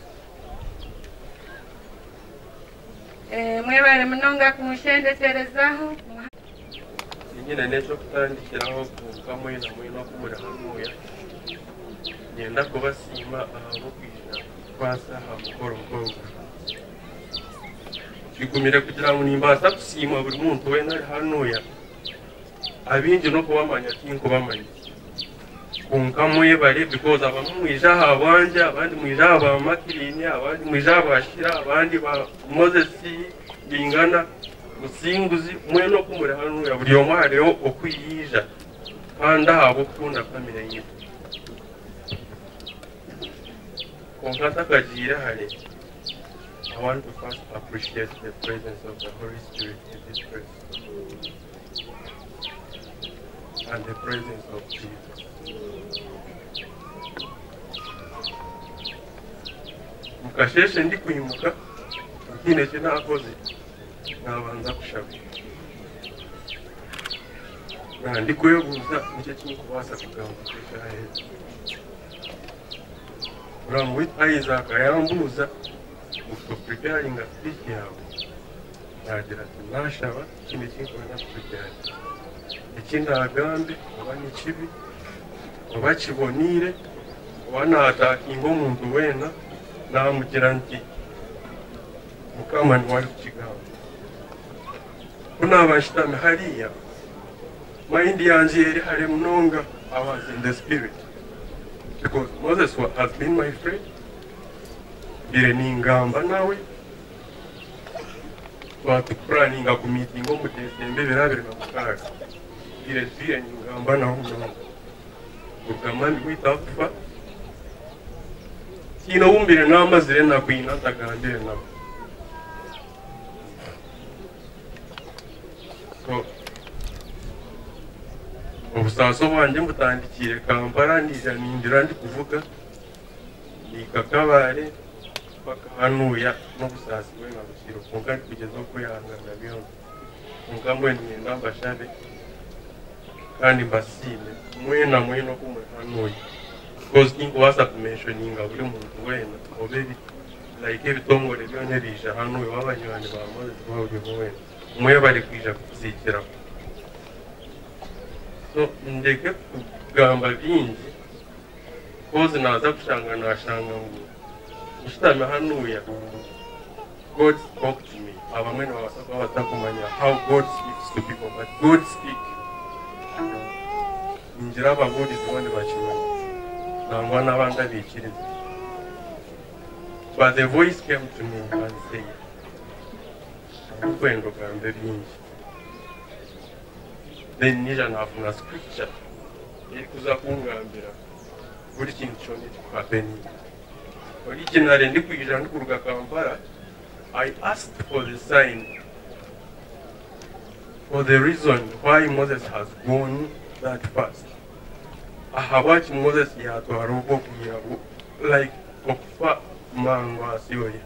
mwebale munonga kumushendekerezaho nyine nejo kutandikiraho kuvuga mwina mwino kumura hanuya ngenda kubasima aho kwija kwasa hamukoro mukobwa twigumire kugira ngo nimbasa kusima buri muntu wena ari hanuya abinji no kubamanya tinkubamanya kunkamuye bari because abamwe mwijaha abanje abandi mwijaha ba Makirini abandi mwijaha bashira abandi ba Moses bingana musinguzi mwe no kumure hanuya buri yo mwareho okwiyija kandi habo kunda family yitu konkata kajira hali. I want to first appreciate the presence of the Holy Spirit in this place and the presence of Jesus. Mukasheshe ndi kuyimuka ikine kinakoze nabanza kushaba na ndi kuyebuza nicyo kinkubasa kugamba kwishaheza From with Isaac ayambuza uko preparing a speech yawe nagira ati nashaba kindi kinkubona prepare ikindi agambe oba nikibi oba kibonire oba natakinga omuntu wena namugira nti mukama niwali kukigamba kunabashitame hariya mind yanje eri hali munonga. I was in the spirit because Moses has been my friend bire ningamba nawe twatukuranninga ku meeting omu Desemba 2006 bire ningamba nawe munonga ugamani witakufa kino wumbire n'amazire nakwina ntagambire nawe so obusaso bwanje mbutandikire Kampala ndija nindira ndi kuvuga nikakabare paka hanuya n'obusasi bwena busiro konka kugeza okwihangana byona konka mbwenu ngenda mbashabe kandi mbasime mwena mwena kumwe hanuya because tinkubasa kumentioninga buli muntu wena obebi like ebitongole byona bija hanuya w'abanywani ba Moses bawuliho wena mwe bari kwija kukusikira so ndeke kugamba bingi kozi naza kushanga nashanga ngo nshitame hanuya God spoke to me abamwe n'abasaba batakumanya how God speaks to people but God speak injira abagodi zibone bakimanya nangwa n'abandi bikiriza but the voice came to me and said kwendo gambe bingi then nija nafuna scripture kuza kungambira buri kintu cyone cyapeni originally ndi kwigira ndi kuruga Kampala. I asked for the sign for the reason why Moses has gone that fast. I have watched Moses yatwarugo kuyabu like okufa mango asiyoye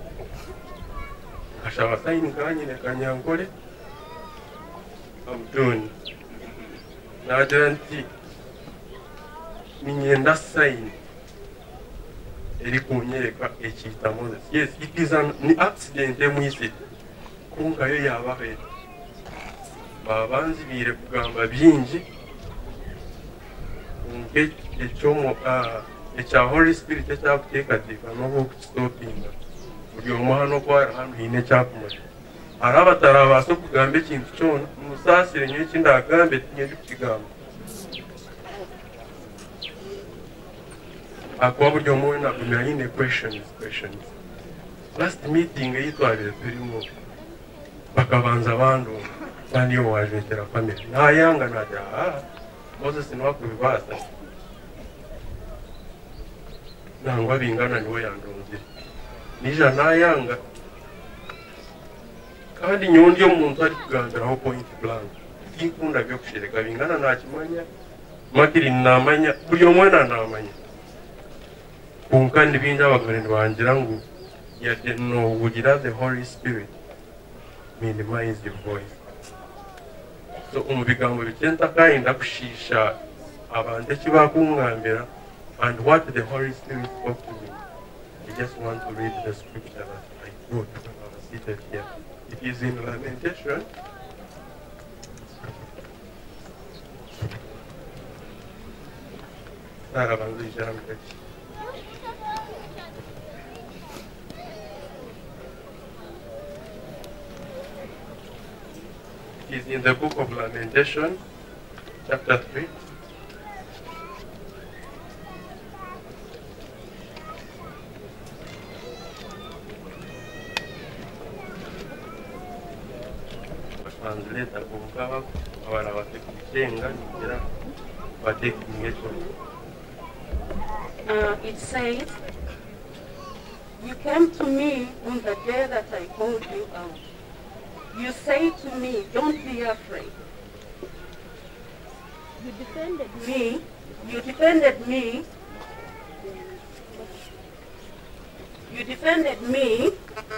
ashaba sign kanyine kanyankole I'm doing najanti ninyenda sign eri kunyereka ekiyita Moses. Yes, it is an accident emwise kungayo yabahe babanzi bire kugamba bingi nke ekyomo ekya Holy Spirit ekyakuteekateeka n'okukistoppinga buli omu hano kwara hano hiine ekyakumanya araba tarabaasa okugamba ekintu kyona musaasire nyo ekindi agambe tinyendi kukigamba akuba buli omu wena agumira nyine questions. Last meeting eyitwabire turimo bakabanza bandu kandi iyo wajwekera family nayanga nagira Moses niwakubibasa nangwa bingana niwe yandonzire nija nayanga kandi nyondi omuntu ari kugambiraho point blank tinkunda byo kushireka bingana nakimanya Makirini namanya buli omwena namanya kunkandi binja abagore bangira ngo yate no wugira the Holy Spirit minimize your voice. So umubigambo bikenta kainda kushisha abande kibakungambira and what the Holy Spirit spoke to me. I just want to read the scripture that I quote when I was seated here. It is in Lamentation. It is in the book of Lamentation, chapter 3. Translate kumkawa abana batekisenga ngira batekinyesho. It says, "You came to me on the day that I called you out. You say to me, don't be afraid. You defended me. You defended me. You defended me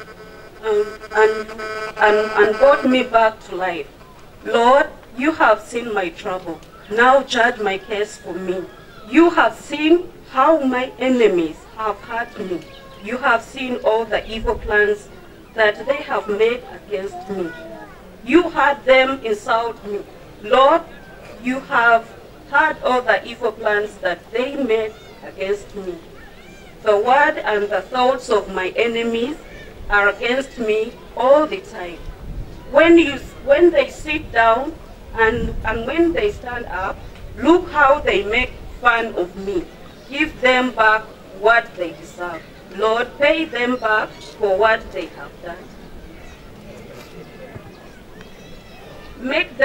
and brought me back to life. Lord, you have seen my trouble. Now judge my case for me. You have seen how my enemies have hurt me. You have seen all the evil plans that they have made against me. You heard them insult me. Lord, you have heard all the evil plans that they made against me. The word and the thoughts of my enemies are against me all the time. When they sit down and when they stand up, look how they make fun of me. Give them back what they deserve. Lord, pay them back for what they have done. Make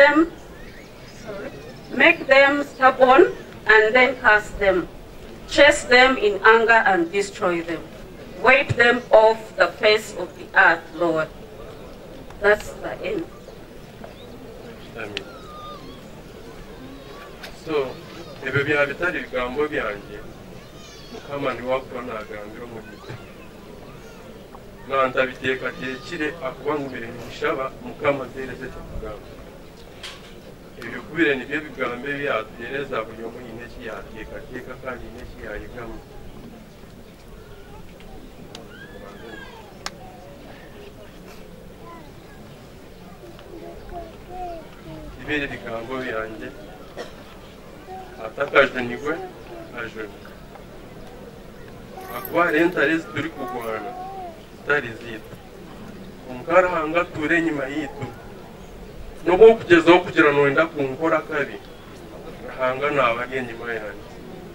them stubborn and then cast them. Chase them in anger and destroy them. Wipe them off the face of the earth, Lord." That's the end. Amen. So, ebyo byaba bitali bigambo byange mukama niwakula nagambira omugiti nga ntabiteekateekire akuba ngubire nibishaba mukama mpeereze kyakugamba. Ebyo kubire nibyo bigambo ebyatuteereza buli omu yine ekiyateekateeka kandi yine ekiyayigamu. Ibere bigambo byange atakajunigwe ajuni akuba rentare zituri kugwana zitari zitu omukarahanga ture enyuma yitu nobo okugezaho kugira noenda kunkora kabi ahanga naabari enyuma yange.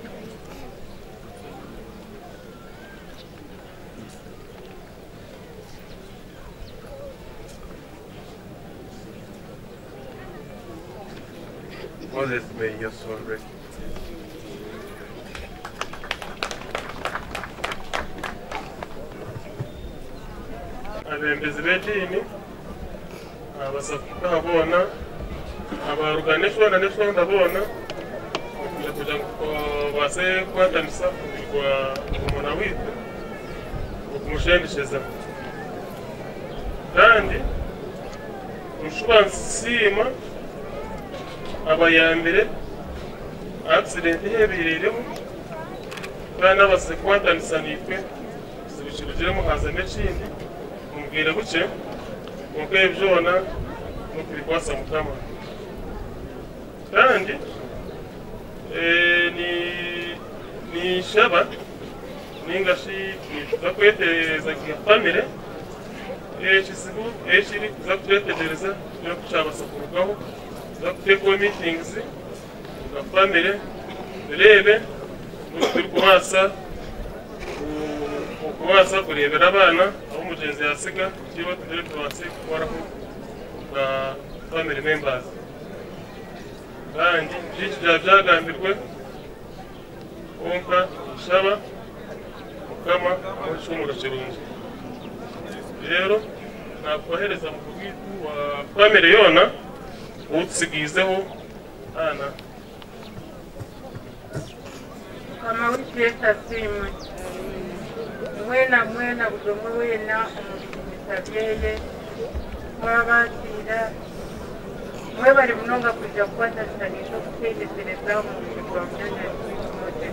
Moses, may your soul rest. Abembezi b'edini abasafuka abona abaruganishwa ndabona kugira ngo base kwatanisa kwa umuna witu okumushendesheza kandi mushuba nsima abayambere accident ihebirereho kandi abase kwatanisa nitwe zibishirugiremo haza n'ekindi mubwire buke nuko ebyona nukuri kwasa mukama kandi ni shaba ningashi tuza kwetereza family ekizibu ekiri tuza kwetereza no kucyabasa kurugaho tuza kuteka meetings na family rebe turi kubasa kurebera abana aho umugenzi yasiga kiba tugere tubase kukoraho na family members kandi byinshi byagambirwe konka shaba mukama mushumura kirungi rero nakohereza mu kubitu wa family yona utsigizeho ana kama witeka simu mwena budomwe wena omusabyeye mwabatira mwe bari munonga kuja kwatanisha okutendesereza mu murimo myanya y'imote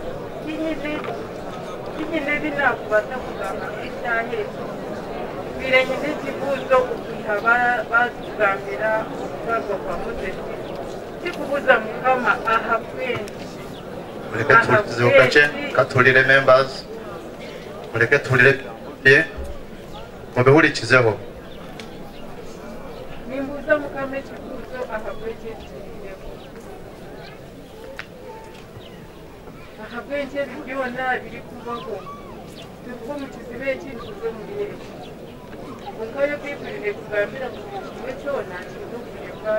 kinyine binakubata kugamba itahe birenye n'ikibuzo ukwiha batugambira okubazo kwa muzesi kikubuza mukama aha kwenshi mureke tuzibukace katulire members mureke tulire ye mubihurikizeho nimbuza mukama ekibuzo akabwenge byona biri kubaho tuvuga mu kizibe cy'intuzo mu gihe ungayo kwibwirire kugambira mu kizibe cyona kiri kurebwa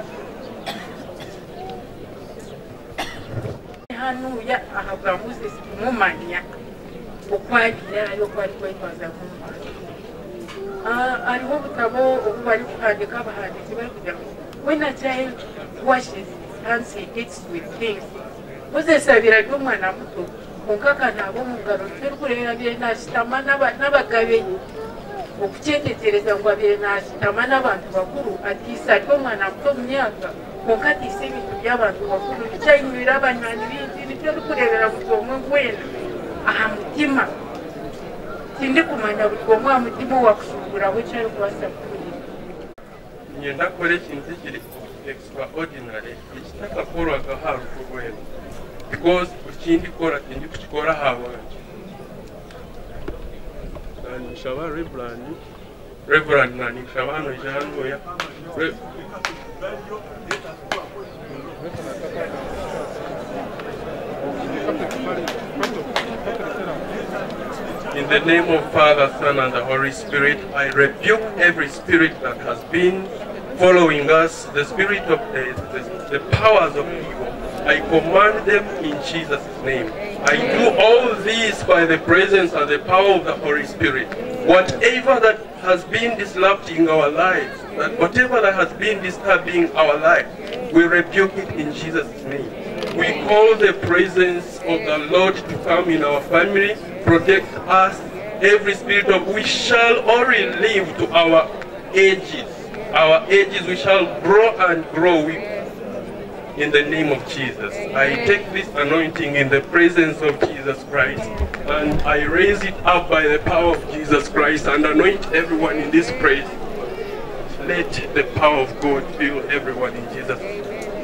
hano ya ahabwa Moses kumumanya ukwagira ayo kwari kwaza kumumanya ariho butabo ubu bari kwandika abahanditsi bari kugira when a child washes his hands he eats with things Moses abiraga umwana muto mukaka nabo mugaro terkurera bire nashitama n'abagabe okucyetekereza ngo abire nashitama n'abantu bakuru atisa ryo mwana muto mu myaka mukati se ibintu by'abantu bakuru cyanyura abanyani bindi bityo kurebera mu bwonko gwena aha mutima sindi kumanya bwonko wa mutima wakushungura wicaye kubasa kuri nyenda kore kintu kiri extraordinary kitakakorwaga haruko gwena because ukindi kora kindi kukikora hawa nani shaba Reverend nani shabano jano ya In the name of Father, Son, and the Holy Spirit, I rebuke every spirit that has been following us, the spirit of the powers of evil. I command them in Jesus' name. I do all this by the presence and the power of the Holy Spirit. Whatever that has been disrupting our lives, whatever that has been disturbing our life, we rebuke it in Jesus' name. We call the presence of the Lord to come in our family, protect us. Every spirit of we shall only live to our ages. Our ages we shall grow and grow in the name of Jesus. I take this anointing in the presence of Jesus Christ and I raise it up by the power of Jesus Christ and anoint everyone in this place. Let the power of God fill everyone in Jesus' name.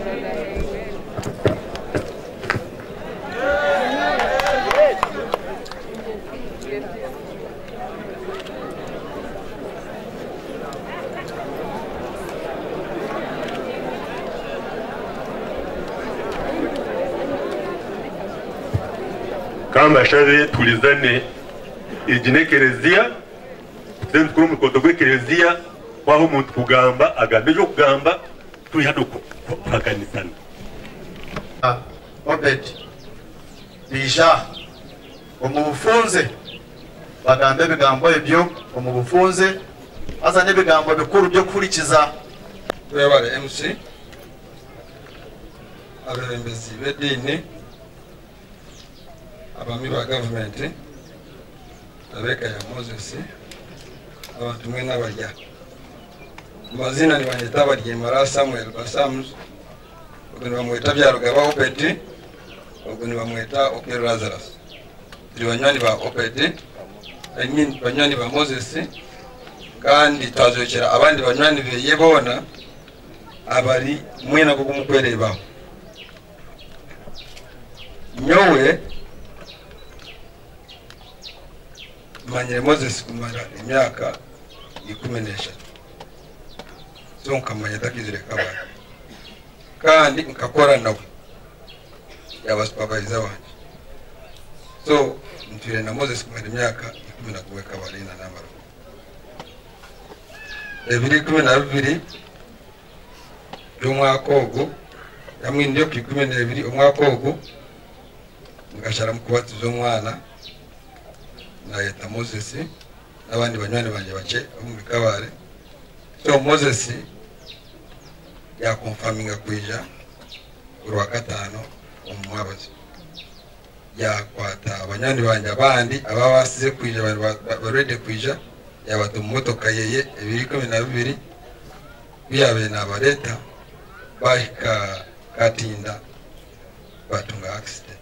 Kamba shabe tulizane ijine kerezia then tukuru mukoto gwe kerezia kwaho umuntu kugamba agambe jo kugamba turi hano kuhaganisana Obed bija umubufunze bagambe bigambo ebyo umubufunze azane bigambo bikuru byo kurikiza twebale MC abembezi bedini abami ba government abeka ya Moses abantu mwe n'abarya mazina ni banyita barye mara Samuel Basams ubwo bamwita byarugaba Obed ubwo bamwita Okero Lazarus turi banyani ba Obed anyini banyani ba Moses kandi tazokera abandi banyani beyebona abari mwena ko kumukwereba nyowe manyire Moses kumara imyaka 10 so nkamanya takizire kabana kandi nkakora nawe yaba supervisor wanje so ntire na Moses kumara imyaka 10 kabana ina namara ebiri 12 y'umwakogo yamwe ndiyo 12 umwakogo ngashara mukubatiza umwana na yeta Moses n'abandi banywane banje bake mu bikabare so Moses ya confirminga kwija urwa gatano umwabazi ya kwata abanywane banje abandi ababasize kwija barede kwija yabato motoka yeye 2012 biyabe na bareta bahika katinda batunga accident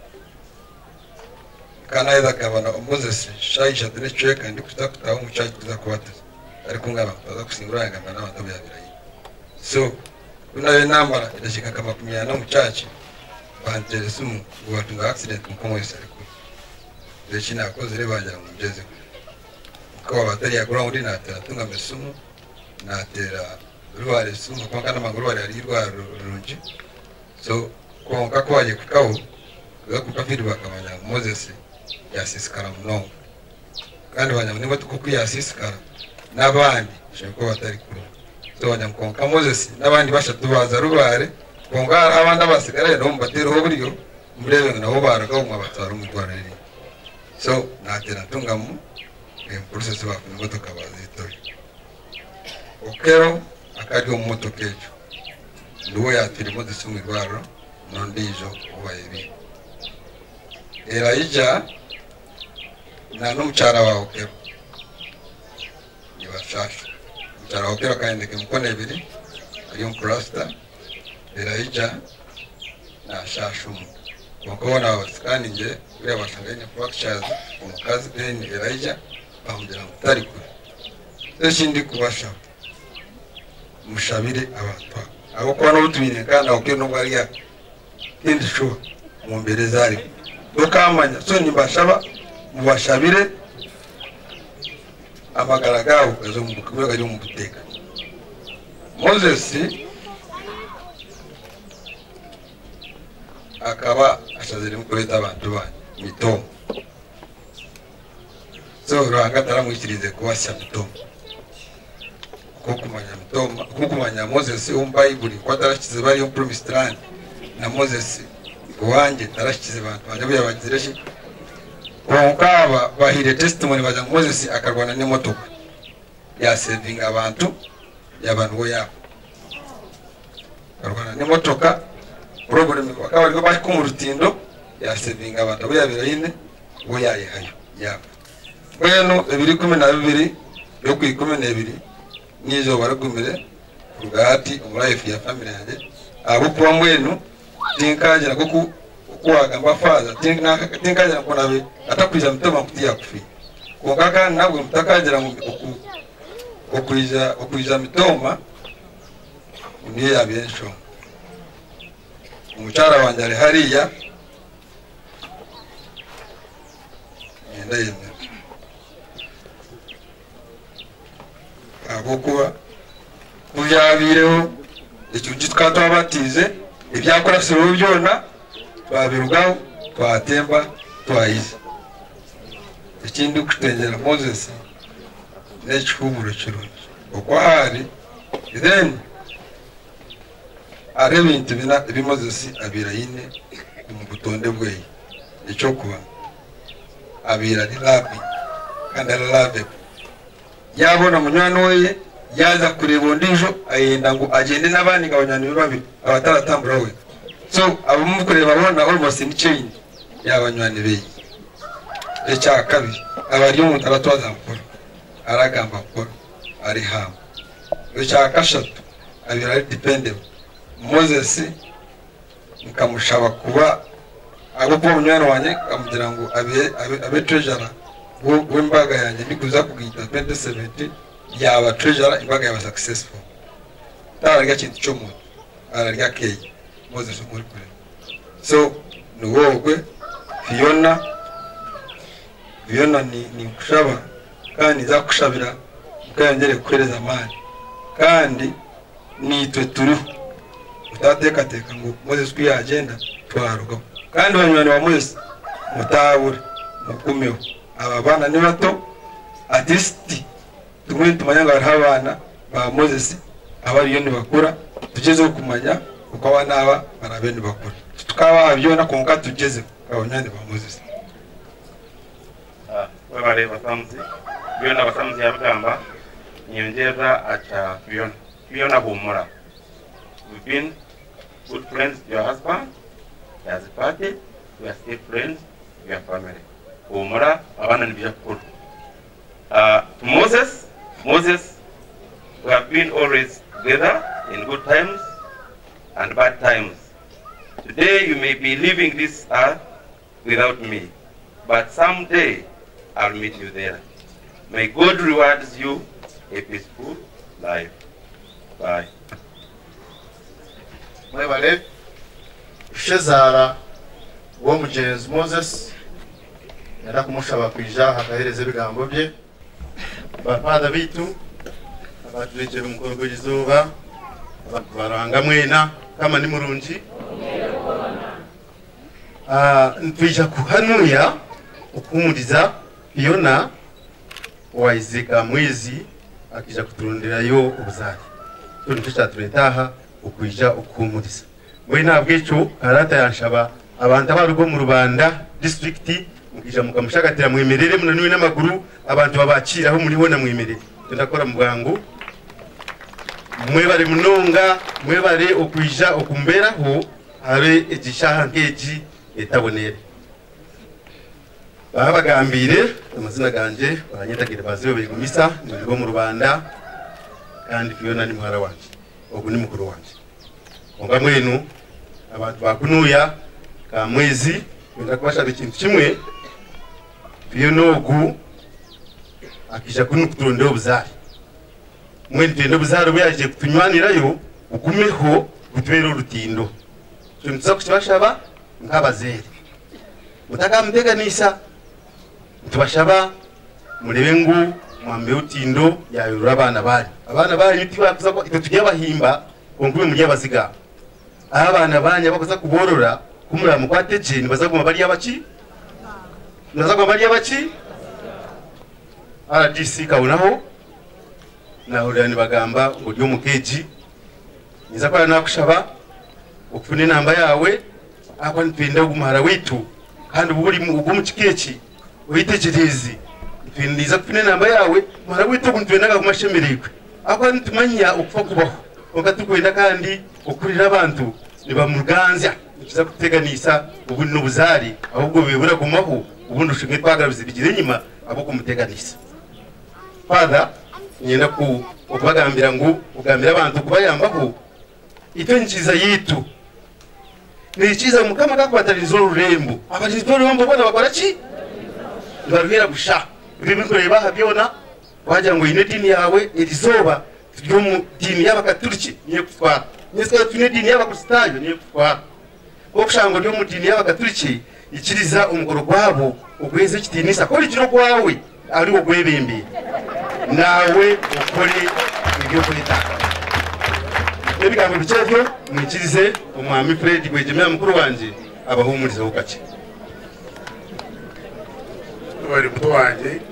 kana ida kabana Moses shaisha turecheka ndi kutakuta umuchaji kuza kwata ariko ngaba baza kusingura ngamba n'abantu byabirayi so kunayo namba idashika kama 10 na muchaji bantere sumu batunga accident mkomo yose ariko ndechina akoze rebanja mugeze ko batari yakura muri natera tunga mesumu natera rware suma konka n'amaguru bari ari rware runji so konka kwaje kukaho kuka firi bakamanya Moses yasisikara muno kandi banyamwe batuko kwiyasisikara n'abandi sheko batari kure so banyamukonka Moses n'abandi bashatu baza rubare konga abandi basigara no mbatero ho buriyo murebe nabo baraga umwe batwara umutwara riri so natera tungamu process wa motoka bazitoye okero akadi omotoka ejo nduwe yatiri Moses umwirwaro nondijo ubayebi era ija na n'umucara wa okero nibashasha umucara wa okero kaendeke mukone ebiri ari umprasta era ija na shashumu wakona wasikani nje ule washanganya fractures umukazi then era ija bamujira mutari kure sindi kubasha mushabire abantu abo kwa no butumine kandi okero no bari ya indi sho mu mbere zari dokamanya so nibashaba mubashabire amagaragaho kazo mu kubega yo mu buteka Moses akaba ashazire mu kureta abantu ba mito so ranga taramwikirize kubasya mito kukumanya Moses umbayibuli kwa tarashize bari yo promised land na Moses wanje tarashize bantu banje yabagireshi Wakaba bahire testimony baja Moses akarwana n'imotoka ya saving abantu yabantu yabo akarwana n'imotoka problem bakaba ariko bari ku rutindo ya saving abantu abo yabira yine wo yayihayo yabo bweno 2012 yo ku 12 nizo baragumire rugati life ya family yanjye abo kuba mwenu tinkagira kuko kuwagamba faza tinkagira kunabe atakwiza mtoma kutia kufi kongaka nabwo mutakagira mu okwiza mitoma niye yabensho umucara wanje ari hariya yenda yemwe abokuba kuyabireho icyo gitwato abatize ibyakora siro byona babirugaho twatemba twayize ikindi kutengera Moses n'ekihumuro kirungi uko hari then arebintu bina Moses abira yine mu butonde bwe icyo kuba abira ni labi kandi labi yabona munywano we yaza kureba ndijo ayenda ngo agende n'abandi ngabanyana babi abataratambura we so abamukureba babona almost in change yabanywani be echa kabiri abari umuntu abatwaza mukuru aragamba mukuru ari hama echa kashatu abira ari dependent Moses mukamushaba kuba abo kwa munywani wanye kamugira ngo abe treasurer w'imbaga yanjye ndikuza kugita 2017 yaba treasurer imbaga yaba successful tararya kintu cyo mu ararya keye Moses muri kure so nuwogwe Fiona ni kushaba kandi za kushabira ukayongere kukereza amani kandi nitwe turiho utateka ngo Moses kwi agenda twaruga kandi banywana wa Moses mutabura mukumeho ababana ni bato artist tumwe tumanyanga abana ba Moses abari ni bakura tugeze kumanya uko abana aba barabeni bakura tukaba byona konka tugeze abanyandi ba Moses wabare basamzi byona basamzi yabagamba nyongera acha byona humura. We've been good friends with your husband, he has departed, we are still friends with your family. Humura abana ni byakuru. To Moses, we have been always together in good times and bad times. Today you may be leaving this earth without me, but someday I'll meet you there. May God reward you a peaceful life. Bye. Mwebale Shezara wo mugenzi Moses yara kumushaba kwija hakahereze bigambo bye bapada bitu abaturekera umukoro gw'izuba abantu baranga mwena kama ni murungi ntwija kuhanuya ukumuliza Fiona waizika mwezi akija kuturonderayo ubuzari cyo nicyo cyaturetaha ukwija ukumuliza mwena bwecho karata yanshaba abantu abarugo mu Rubanda district mukija mukamushagatira mwemerere munaniwe n'amaguru abantu babakiraho muriho na mwemerere ndakora mu bwangu mwebare munonga mwebare okwija okumberaho habe egishaha nkeji etabonere babagambire amazina ganje baranyetagira baziyo begumisa nibo mu Rubanda kandi Fiona ni muhara wanje ogu ni mukuru wanje onga mwenu abantu bakunuya ka mwezi wenda kubasha ikintu kimwe Fiona ogu akija kuturonde obuzari mwene twende obuzari bwaje kutunywanirayo ugumeho gutwera urutindo cyo ntuza kukibashaba nk'abazeri mutakamteganisa tubashaba murebe ngu mwambe utindo yayurura abana bari ntibakuza ko itujya bahimba ongume muri abaziga abana banya bakoza kuborora kumura mukwateje nibazaguma bari abaki RDC kaunaho na urani bagamba ngo mukeji niza kwa nakushaba ukufune namba yawe akwa ntwenda gumara witu kandi buri ugumukikechi uyitegerezi ntwindiza kufune namba yawe mara witu kuntwendaga kumashemerikwe akwa ntumanya ukufa kubaho okatukwenda kandi okurira abantu niba muganza kiza kuteganisa ubundi n'ubuzari ahubwo bibura kumaho ubundi ushinge twagaruze bigire nyima abo kumuteganisa Father nyenda kubagambira ngo ugambira abantu kubayambaho ito njiza yitu ni chiza mukama kakwataririzo urembo abajizwe urembo bwana bakora ki barwira gusha bibi kureba habyona wagira ngo ine dini yawe irizoba tujyo mu dini y'abakatoliki niye kutwara nyeska tune dini y'abakustayo niye kutwara okushango ryo mu dini y'abakatoliki ikiriza umugoro gwabo ugweze kitinisa ko rikiro gwawe ari wo gwebembe nawe ukore ibyo kwitaka ebigambo bicevyo mwikirize umwami Fred gwejemera mukuru wanje abahumuriza ukace bari muto wanje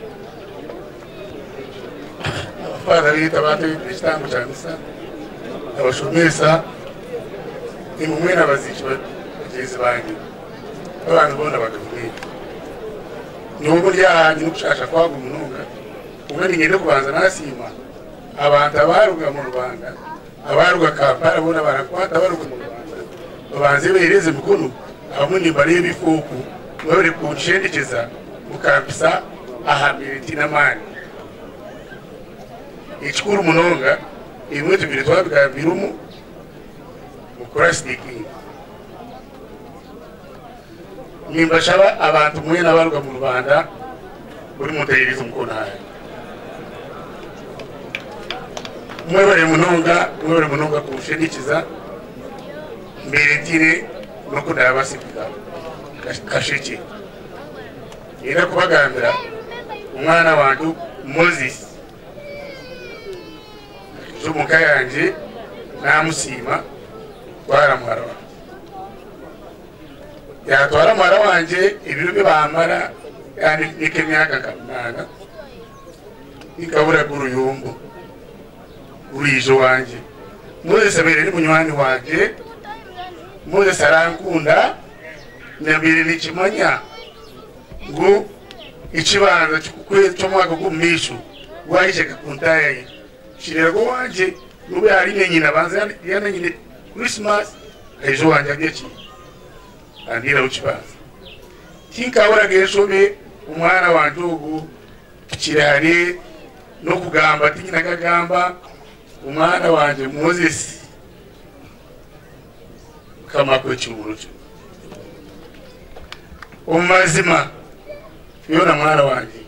abafana bita bate bistango cyangwa abashumisa ni mumwe n'abazicwa bageze bangi abantu bona bakavumira nyugo ryanye nukushasha kwago mununga umwe ngende kubanza nasima abantu abaruga mu Rwanda abaruga Kampala bona barakwata abaruga mu Rwanda babanze bereze mikono abamuni bari bifuku bari kunshendekeza mukambisa ahabiriti namani ikikuru munonga imwe tubiri twabigambira mukora sneaking nimbashaba abantu mwe nabaruga mu Rwanda buri mutayiriza umukono haye mwebare munonga kumushendikiza mbere tire no kudabasibika kashiki era kubagambira umwana wanjye Moses zumuka yanje namusima twaramwara yatwara mwara wanje ibiro bibamara yani nikemyaka kamana ikabura guruyumbu urijo wanje Moses abere ni munywani wanje Moses arankunda nabiri nikimanya ngo ikibanza cyo mwaka gumishu waje kakuntaye shirego wanje nube ari nyina banza yana nyine Christmas ejo wanje ageki andira ukibanza tinkabura geshobe umwana wanje ugu kirari no kugamba tinyina kagamba umwana wanje Moses kama ko cyurucho umazima Fiona mwana wanje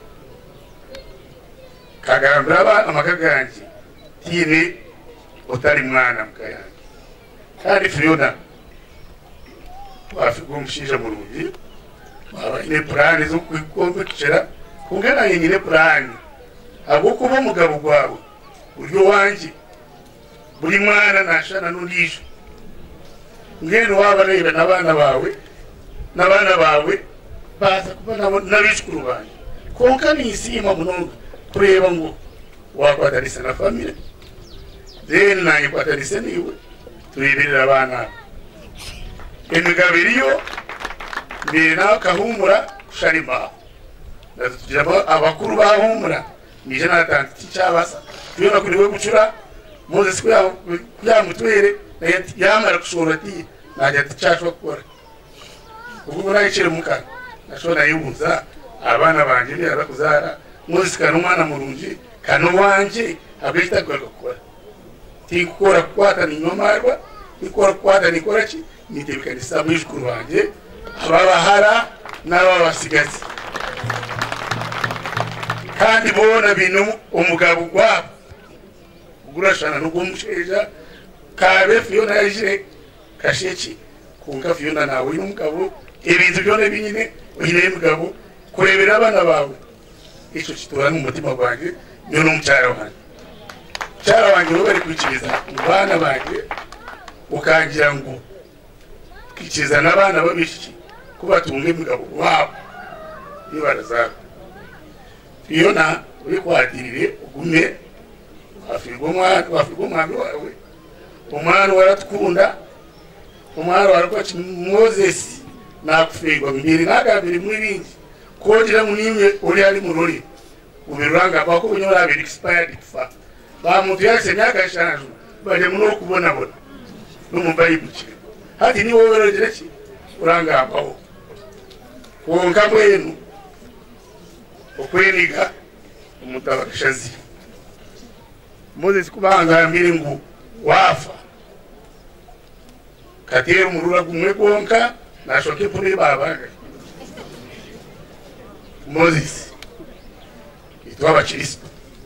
kagambira amakaganje tine utari mwana mukayanje kandi Fiona wafigumshije mu rugi baba ine plan zo kwikombekera kungana nyine plan abo kuba mugabo gwawe uryo wanje buri mwana nashana n'undisho ngene waba reba n'abana bawe baza kubona n'abishukuru banje konka nisima munonga kureba ngo wakwatanisa na family then naye kwatanisa niwe turebera abana emigabiriyo mbere kahumura kusharima natujaba abakuru bahumura nije natanti cyabasa tuyona kuri we gucura Moses ya mutwere yamara kushora ati najya tcyashwa gukora ubwo nayicire mukana nashona yubuza abana banje byara kuzara Moses kana umwana murunji kano wanje abita gukora tikora kwata ni nyomarwa ikora kwata ni korachi nitebikani sabishukuru banje ababahara n'ababasigazi kandi bona bino umugabo gwabo gurashana n'ugumushesha kabe Fiona yaje kasheki kunka Fiona nawe n'umugabo ibintu byone binyine uyine mugabo kurebera abana bawe ico kitora mu mutima gwanjye nyo n'umucyara wanjye bari kwikiriza abana banjye ukangira ngo kikiza n'abana babishiki kubatunga mugabo wabo ibaraza Fiona uri kwadirire ugume wafirwa umwami wawe umwana waratukunda umwana warakwachi Moses nakufirwa mbiri nagabiri mwibindi kodira munimwe uri ali murori ubiranga bako unyora abiri expired fa ba muntu yase myaka 5 baje muno kubona bona no mu Bible hati ni wowe rero ki uranga abaho konka mwenu okweniga umutabakishazi Moses kubanga mbiri ngo wafa katera umurura gumwe konka nashoke puri baba Moses itwaba Kristo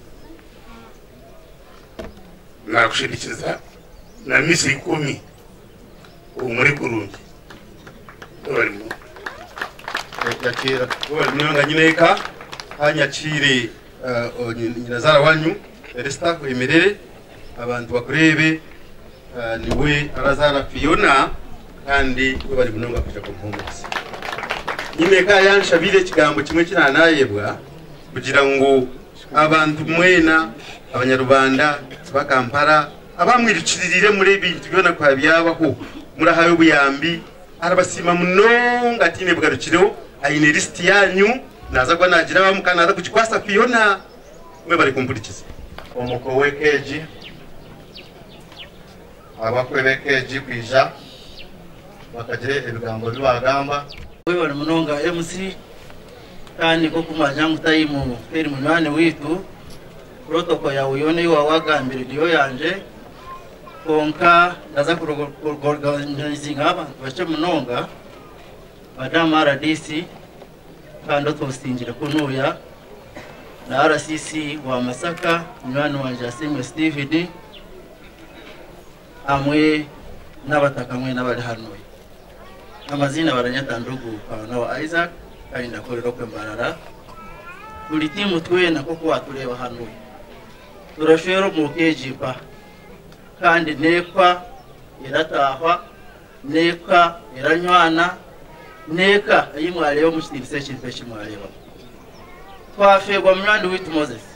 na kushirikiza na misi 10 umuri kurungi barimo yakira wanyanga nyineka hanyakire nyinazara wanyu Esther kwemerere abantu bakurebe niwe arazara Fiona kandi we bari munonga kuja kumpumbasa nyineka yanshabire kigambo kimwe kiranayebwa kugira ngo abantu mwena abanyarwanda bakampara abamwirikirire muri ibintu byona kwa byabaho murahawe buyambi arabasima munonga tine bwarukireho ayine list yanyu naza kwa nagira bamukana kukikwasa Fiona mwe bari kumpurikiza umuko wekeji abakwebekeji kwija bakagire ibigambo bibagamba wewe munonga MC kandi ko kumanya mutayimu feri munwane witu protocol ya uyone wa wagambire diyo yanje konka ndaza kuorganizing aba bache munonga madam RDC kandi tostinjira kunuya na RCC wa Masaka munwane wanje Asimwe Stephen amwe n'abatakamwe n'abari hano amazina baranyatandugu na wa Isaac kandi ndakorera kwembarara buri timu twena koko watureba hano turashero mu kejipa kandi nekwa iratahwa neka iranywana neka ayimwaleyo mushitise cyifeshi mwaleba twafegwa mwandu with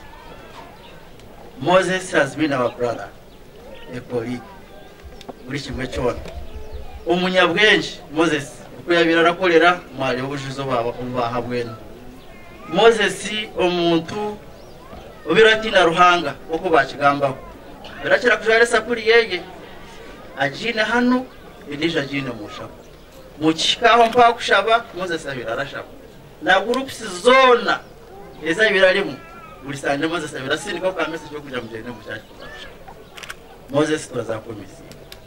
Moses has been our brother a colleague buri kimwe cyone umunyabwenje Moses kuyabira rakorera mwale ubushizo baba umbaha bwena Moses omuntu ubiratina ruhanga uko bakigambaho birakira kujare sapuri yeye ajina hano indisha jina mushaba mukikaho mpa kushaba Moses abira arashaba na groups zona eza birarimo buri sande Moses abira sindi ko ka message yo kuja mujene mushaka Moses twazakomisi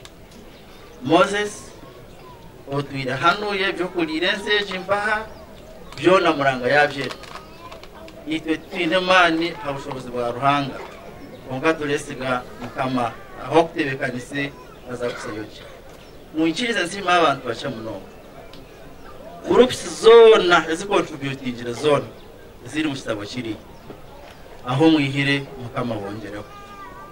Moses otuira hano ye byo kurirense jimbaha byo na muranga yavye itwe twine mani habushobozi bwa ruhanga konga turesiga mukama aho kutebekanise azakusayoje munkirize nsima abantu bacha muno groups zona ezicontributingira zona ziri mu kitabo kiri aho mwihire mukama bongereho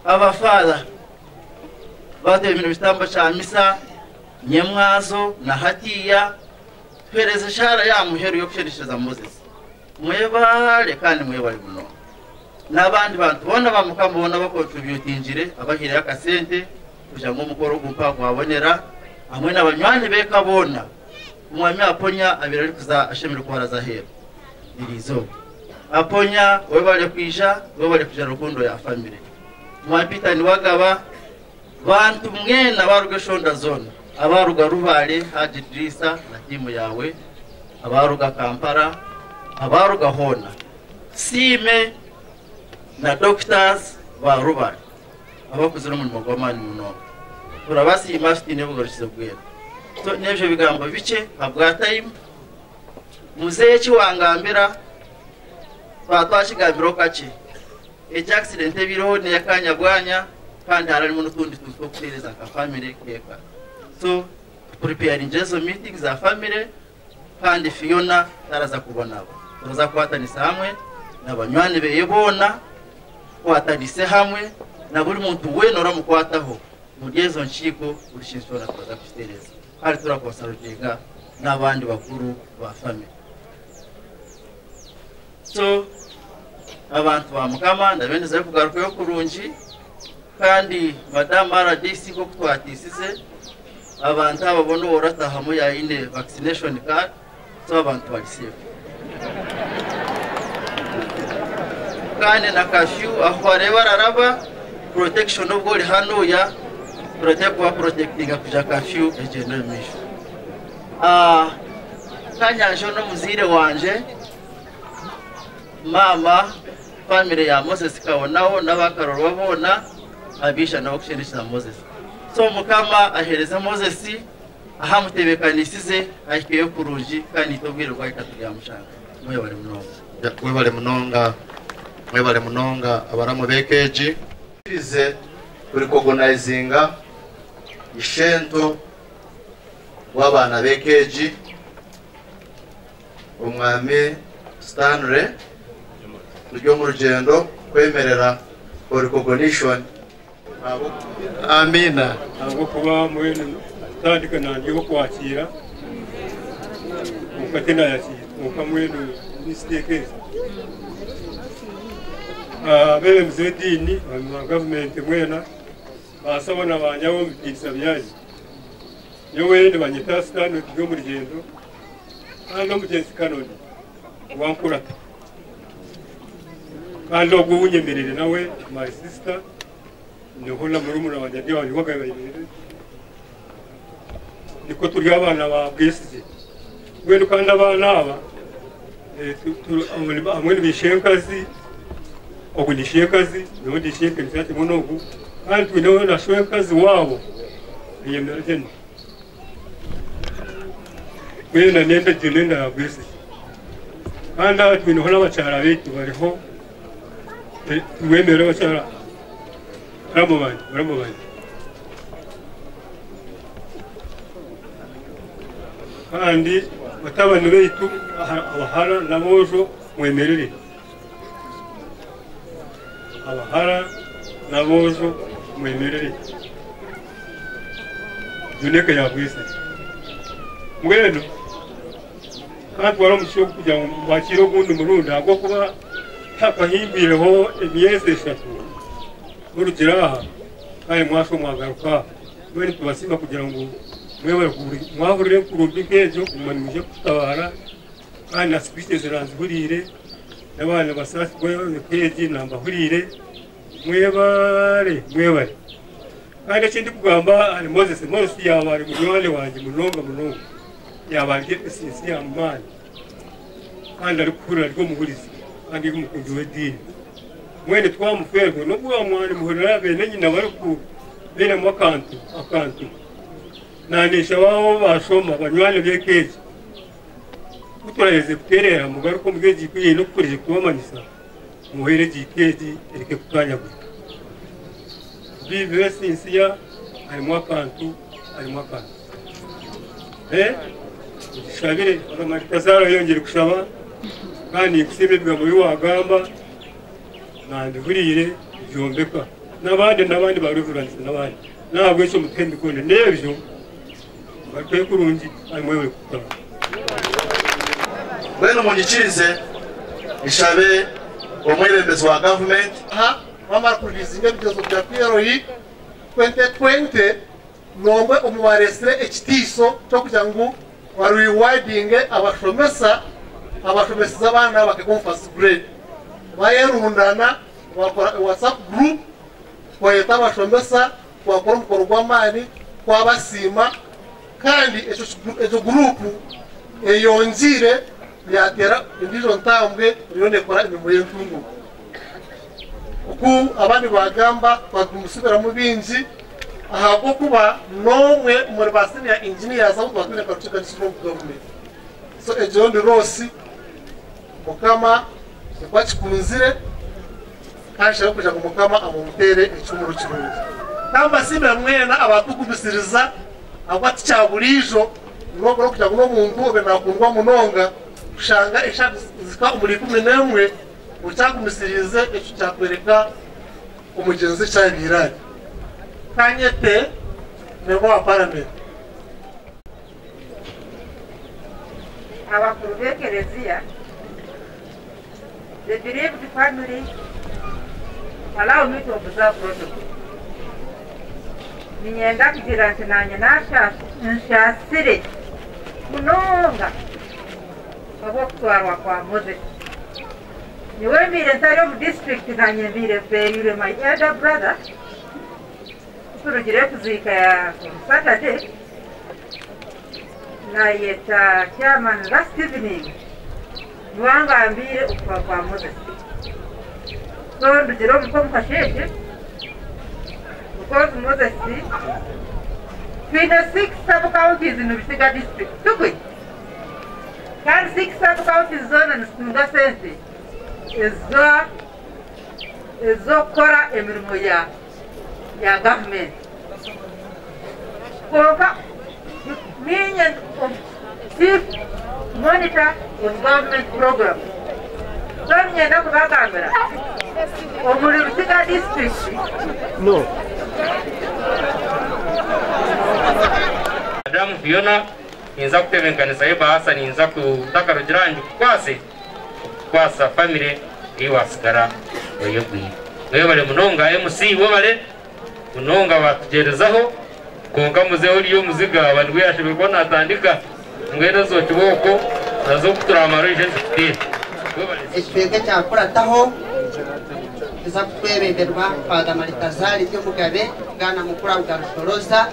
abafada bateye ibintu bitambo cya misa nyamwazo na hatiya twereze shara ya muheru yo kushereshereza Moses mwebale kandi mwebale muno n'abandi bantu bona bamukambona bakontributingire abahire akasente kuja ngo mukoro gumpa kwabonera hamwe n'abanywani bekabona umwami aponya abirari kuza ashemira kuhara zahera irizo aponya webale kuja rukundo ya family mwapita ni wagaba bantu mwena baruge shonda zone abaruga Rubale Haji Idrisa na timu yawe abaruga Kampala abaruga Hona Sime na doctors ba Rubale abakuzira mu magomani muno turabasi imafitine bugorishize bwera so nevyo bigambo bice habwa time muzeye kiwangambira twashigambiro kace accident biro ne yakanya bwanya kandi harimo n'utundi two kutereza ka family keka so preparing jezo meetings za family kandi Fiona taraza kubona abo turaza kwatanisa hamwe n'abanywani beyebona kwatanise hamwe na buri muntu we nora mukwataho mugezo nshiko urishishora turaza kustereza hari turakosarutinga n'abandi bakuru ba family so abantu ba mukama ndabendeza kugaruka yo kurunji kandi madam RDC ko twatisize abantu ababona orataha mu ya ine vaccination card so abantu bari safe kandi na curfew aho areba raraba protection of goli hano ya protecting kuja curfew ejendo misho kanyanjo no muzire wanje mama family ya Moses kabonaho n'abakaroro babona abisha nabo kushendesha Moses so mukama ahereza Moses ahamutebekanisize ahikiye kuruji kandi tobwirwa ikaturiya mushanga mwebale munonga abaramu bekeji ize kuri organizinga ishento w'abana bekeji umwami Stanley ryo mu rugendo kwemerera recognition amina abo kuba mwene tandika nanjye ko kwakira mukatena yakira mukamwene mistake bebe mzedini wa government mwena basabona banyawo bitisa byaje yewe ne banyita Stanley ryo mu rugendo hano mugenzi kanoni wankurata kandi ubwo unyemerere nawe my sister nihona murumuna wanjye byo wagaye niko turi abana ba bwese gwendo kandi abana aba amwe bishenkazi ogunishekazi n'undi sheke nsati munogu kandi twino na shwenkazi wabo yemerere gwenda nenda jinenda ya bwese kandi twino hola bacara betu bariho wemera bacara ramubanye kandi batabanu beitu abahara nabojo mwemerere abahara nabojo mwemerere duneka ya bwese mweno kandi waramusho kujya mu bakiro gundi murunda agwo kuba takahimbireho emyezi 3 urugeraha kandi mwasho mwagaruka mwene tubasima kugira ngo mwewe mwahurire kurumbi kejo umanuje kutabara kandi na speeches ranzburire n'abana basasi gwewe keji namba hurire mwebare kandi kindi kugamba ari Moses yabari munywane wanje munonga yabanje sinsi ya mani kandi ari kurura rwo muhurizi kandi umukunzi w'edini mwene twamuferwe no kuba mwari muhurira bene nyina bari ku bene mu akantu nanisha wao bashoma banywane byekeje kuturaheze kuterera mugaruko mgeji kwiye no kurije kubamanyisa muhere jikeji erike kukanya gwe bibe sinsiya ari mu akantu shabire amarikazaro yongera kushaba kandi kusebebwa muri wagamba nandi hurire byombeka n'abandi bareverance n'abandi ntabwo icyo mutembe kone n'ebyo bakwiye kurungi amwewe kutaha bwene umunyikirize ishabe umwebembezi wa gavumenti bamara kurizinga ibitezo bya PROI 2020 nomwe umubaresire ekitiiso cyo kugira ngo barewardinge abashomesa abana bakagwa first grade bayerundana bakora WhatsApp group kwayeta abashomesa bakora umukoro gw'amani kwabasima kandi ejo group eyongire yatera indijo ntambwe yonekora imirimo y'entungu uku abandi bagamba bagumusubira mu binzi ahabwo kuba nomwe muri basini ya engineers aho twatwine karutuka from government so ejondi rosi mukama kwachikunzire kasha kuja ku mukama amutere icumuru kirungi kamba simbe mwena abatukumisiriza abati cyaburijo nubwo kuja kuno muntu obe nakundwa munonga ushanga eshatu zika umuri 11 ucakumisirize ecu cyakwereka umugenzi cyabirani kanyete nebo aparame abakuru b'ekereziya they believe the family allow me to observe protocol ninyenda kugira nti nanye nshasire munonga abokutwarwa kwa Moses niwe mbire ntari mu district nanye mbire ferire my elder brother turugire kuzika ya Saturday na yeta chairman last evening niwanga mbire ukwa kwa Moses so ndugire mukasheshe because Moses twina 6 sub-counties in Bisiga district tukwi kandi 6 sub-counties zona nisunda sente ezo kora emirimo ya government koka meaning of chief monitor of government program so nyenda kubagambira omuli Bisiga district no Madam Fiona ninza kutebenkanisa yebasa ninza kutaka rujiranju kwasa family iwasigara oyegwi webale munonga MC webale munonga batugerezaho konka muzeho liyo muziga abantu yashibe ko natandika ngwero zo kiboko nazo kuturamaro ije zifite ekipeke kyakurataho eza kutwebenderwa Father Maritazari byo mugabe bwana mukura bwa Rushoroza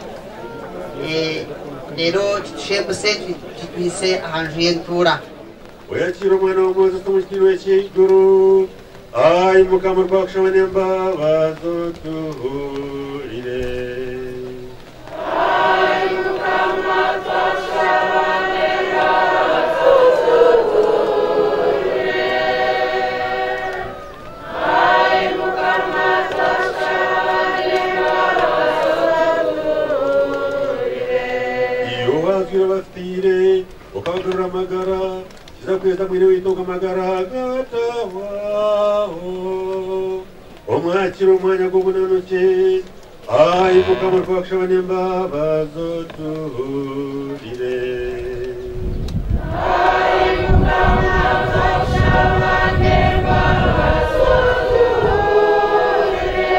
rero kitushebuse kitwise ahantu y'entura oyakira umwana w'umuze tumushyiriwe cy'ijuru ayi mukama rwakushabane mbabazo tuhurire ayi mukama rwakushabane mbabazo tuhurire ayi mukama rwakushabane mbabazo tuhurire iyo wazwira bafire ukagarura amagara kizakweza mwene witoka amagara gatawaho umwakira umwanya g'ubunanuke ayi mukama rwakushabane mbabazo tuhurire ayi mukama rwakushabane mbabazo tuhurire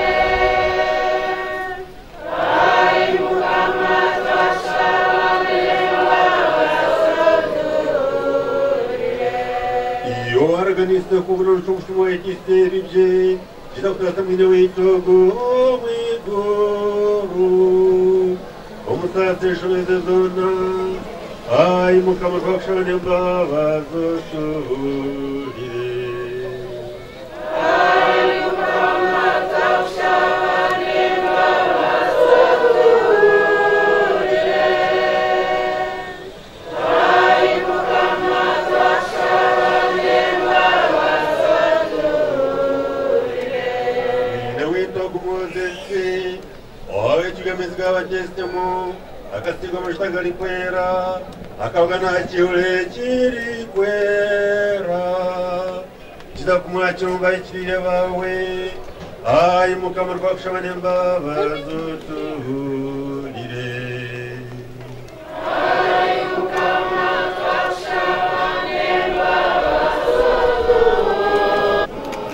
ayi mukama rwakushabane mbabazo tuhurire iyo haraganise kubunanu cy'umushimo w'ikiseri bye kizakweza mwene witogo mwiguru umusatsi shobeze zona ayi mukama rwakushabane mbabazo tuhurire ayi mukama rwakushabane mbabazo tuhurire ayi mukama rwakushabane mbabazo tuhurire mwene witogo Mozesi owe kigamizi g'abakesitemu agasigwa amashitanga ari kwera akavuga nta kihure kiri kwera kiza kumwakira umva ikirire bawe Ai mukama rwakushaba n'imbabazi utuhurire. Ai mukama rwakushaba n'imbabazi utuhurire.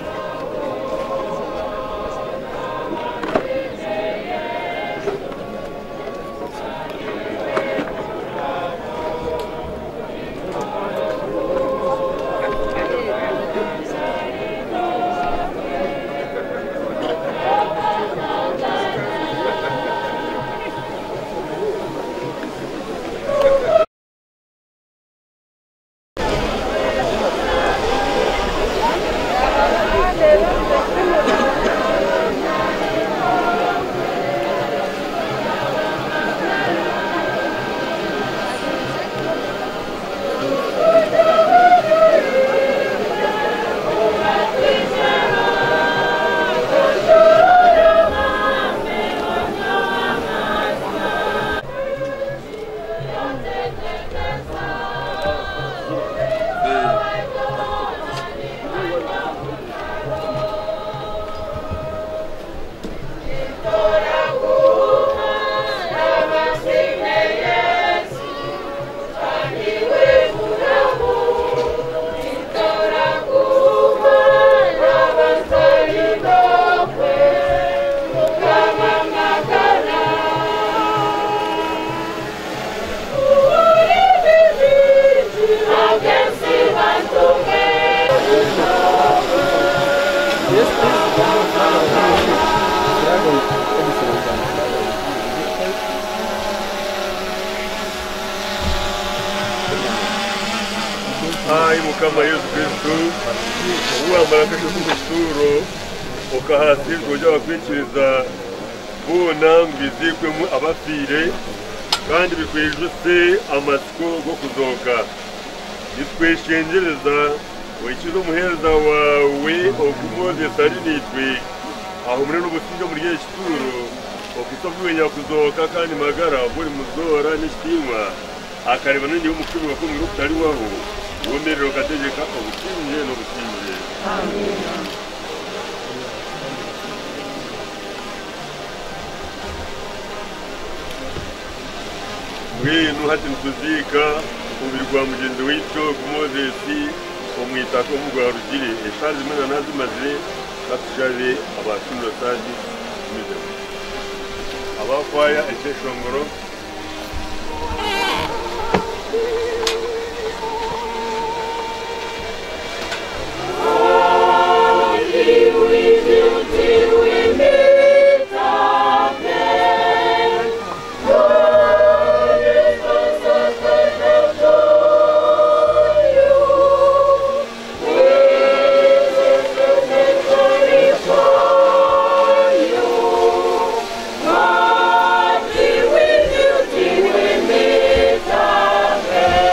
Ai mukama Yesu Kristo uwambara akasho k'ubuturo ukahasirwa ujya wakwikiriza bona ngwizikwemo abapfire kandi bikwejuse amatsiko go kuzoka nitweshengereza wikiza umuhereza wawe okumoze sarinitwe aho muri n'ubusinjo muri gihe kituro okisabwenya kuzoka kandi magara buri muzora n'ishimwa akareba n'indi umukuru wakomwe utari waho womerero kategeka obusinje no businje. Amen. Ngwino hati ntuzika umubiri gwa mugenzi w'icyo kumozesi omwitako mugwa rugire eshaje mena nazimaze batushabe abatunura saji mize abakwaya ekeshongoro Amen.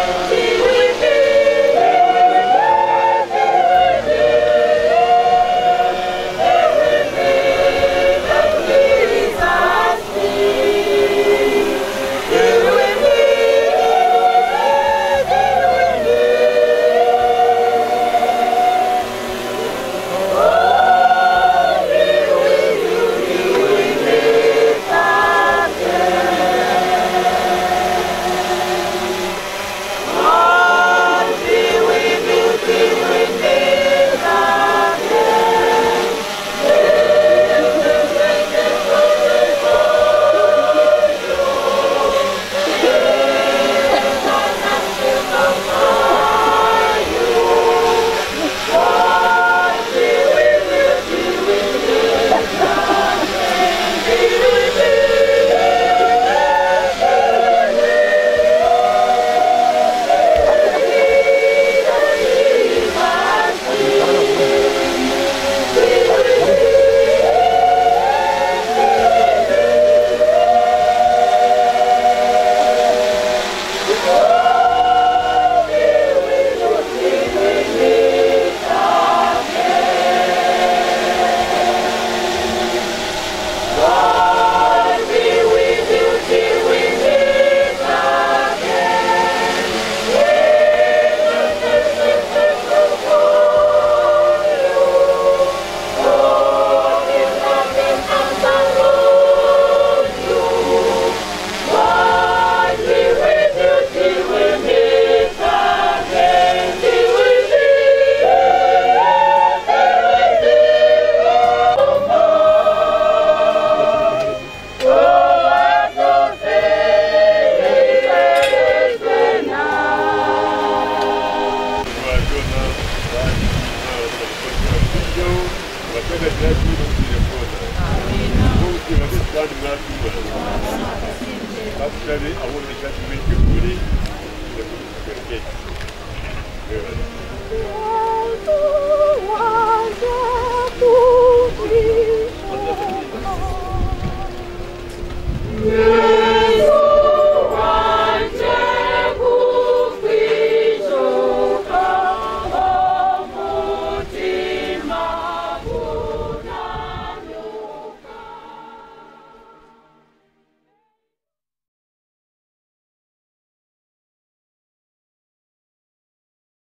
shabe abo ne shabe kuri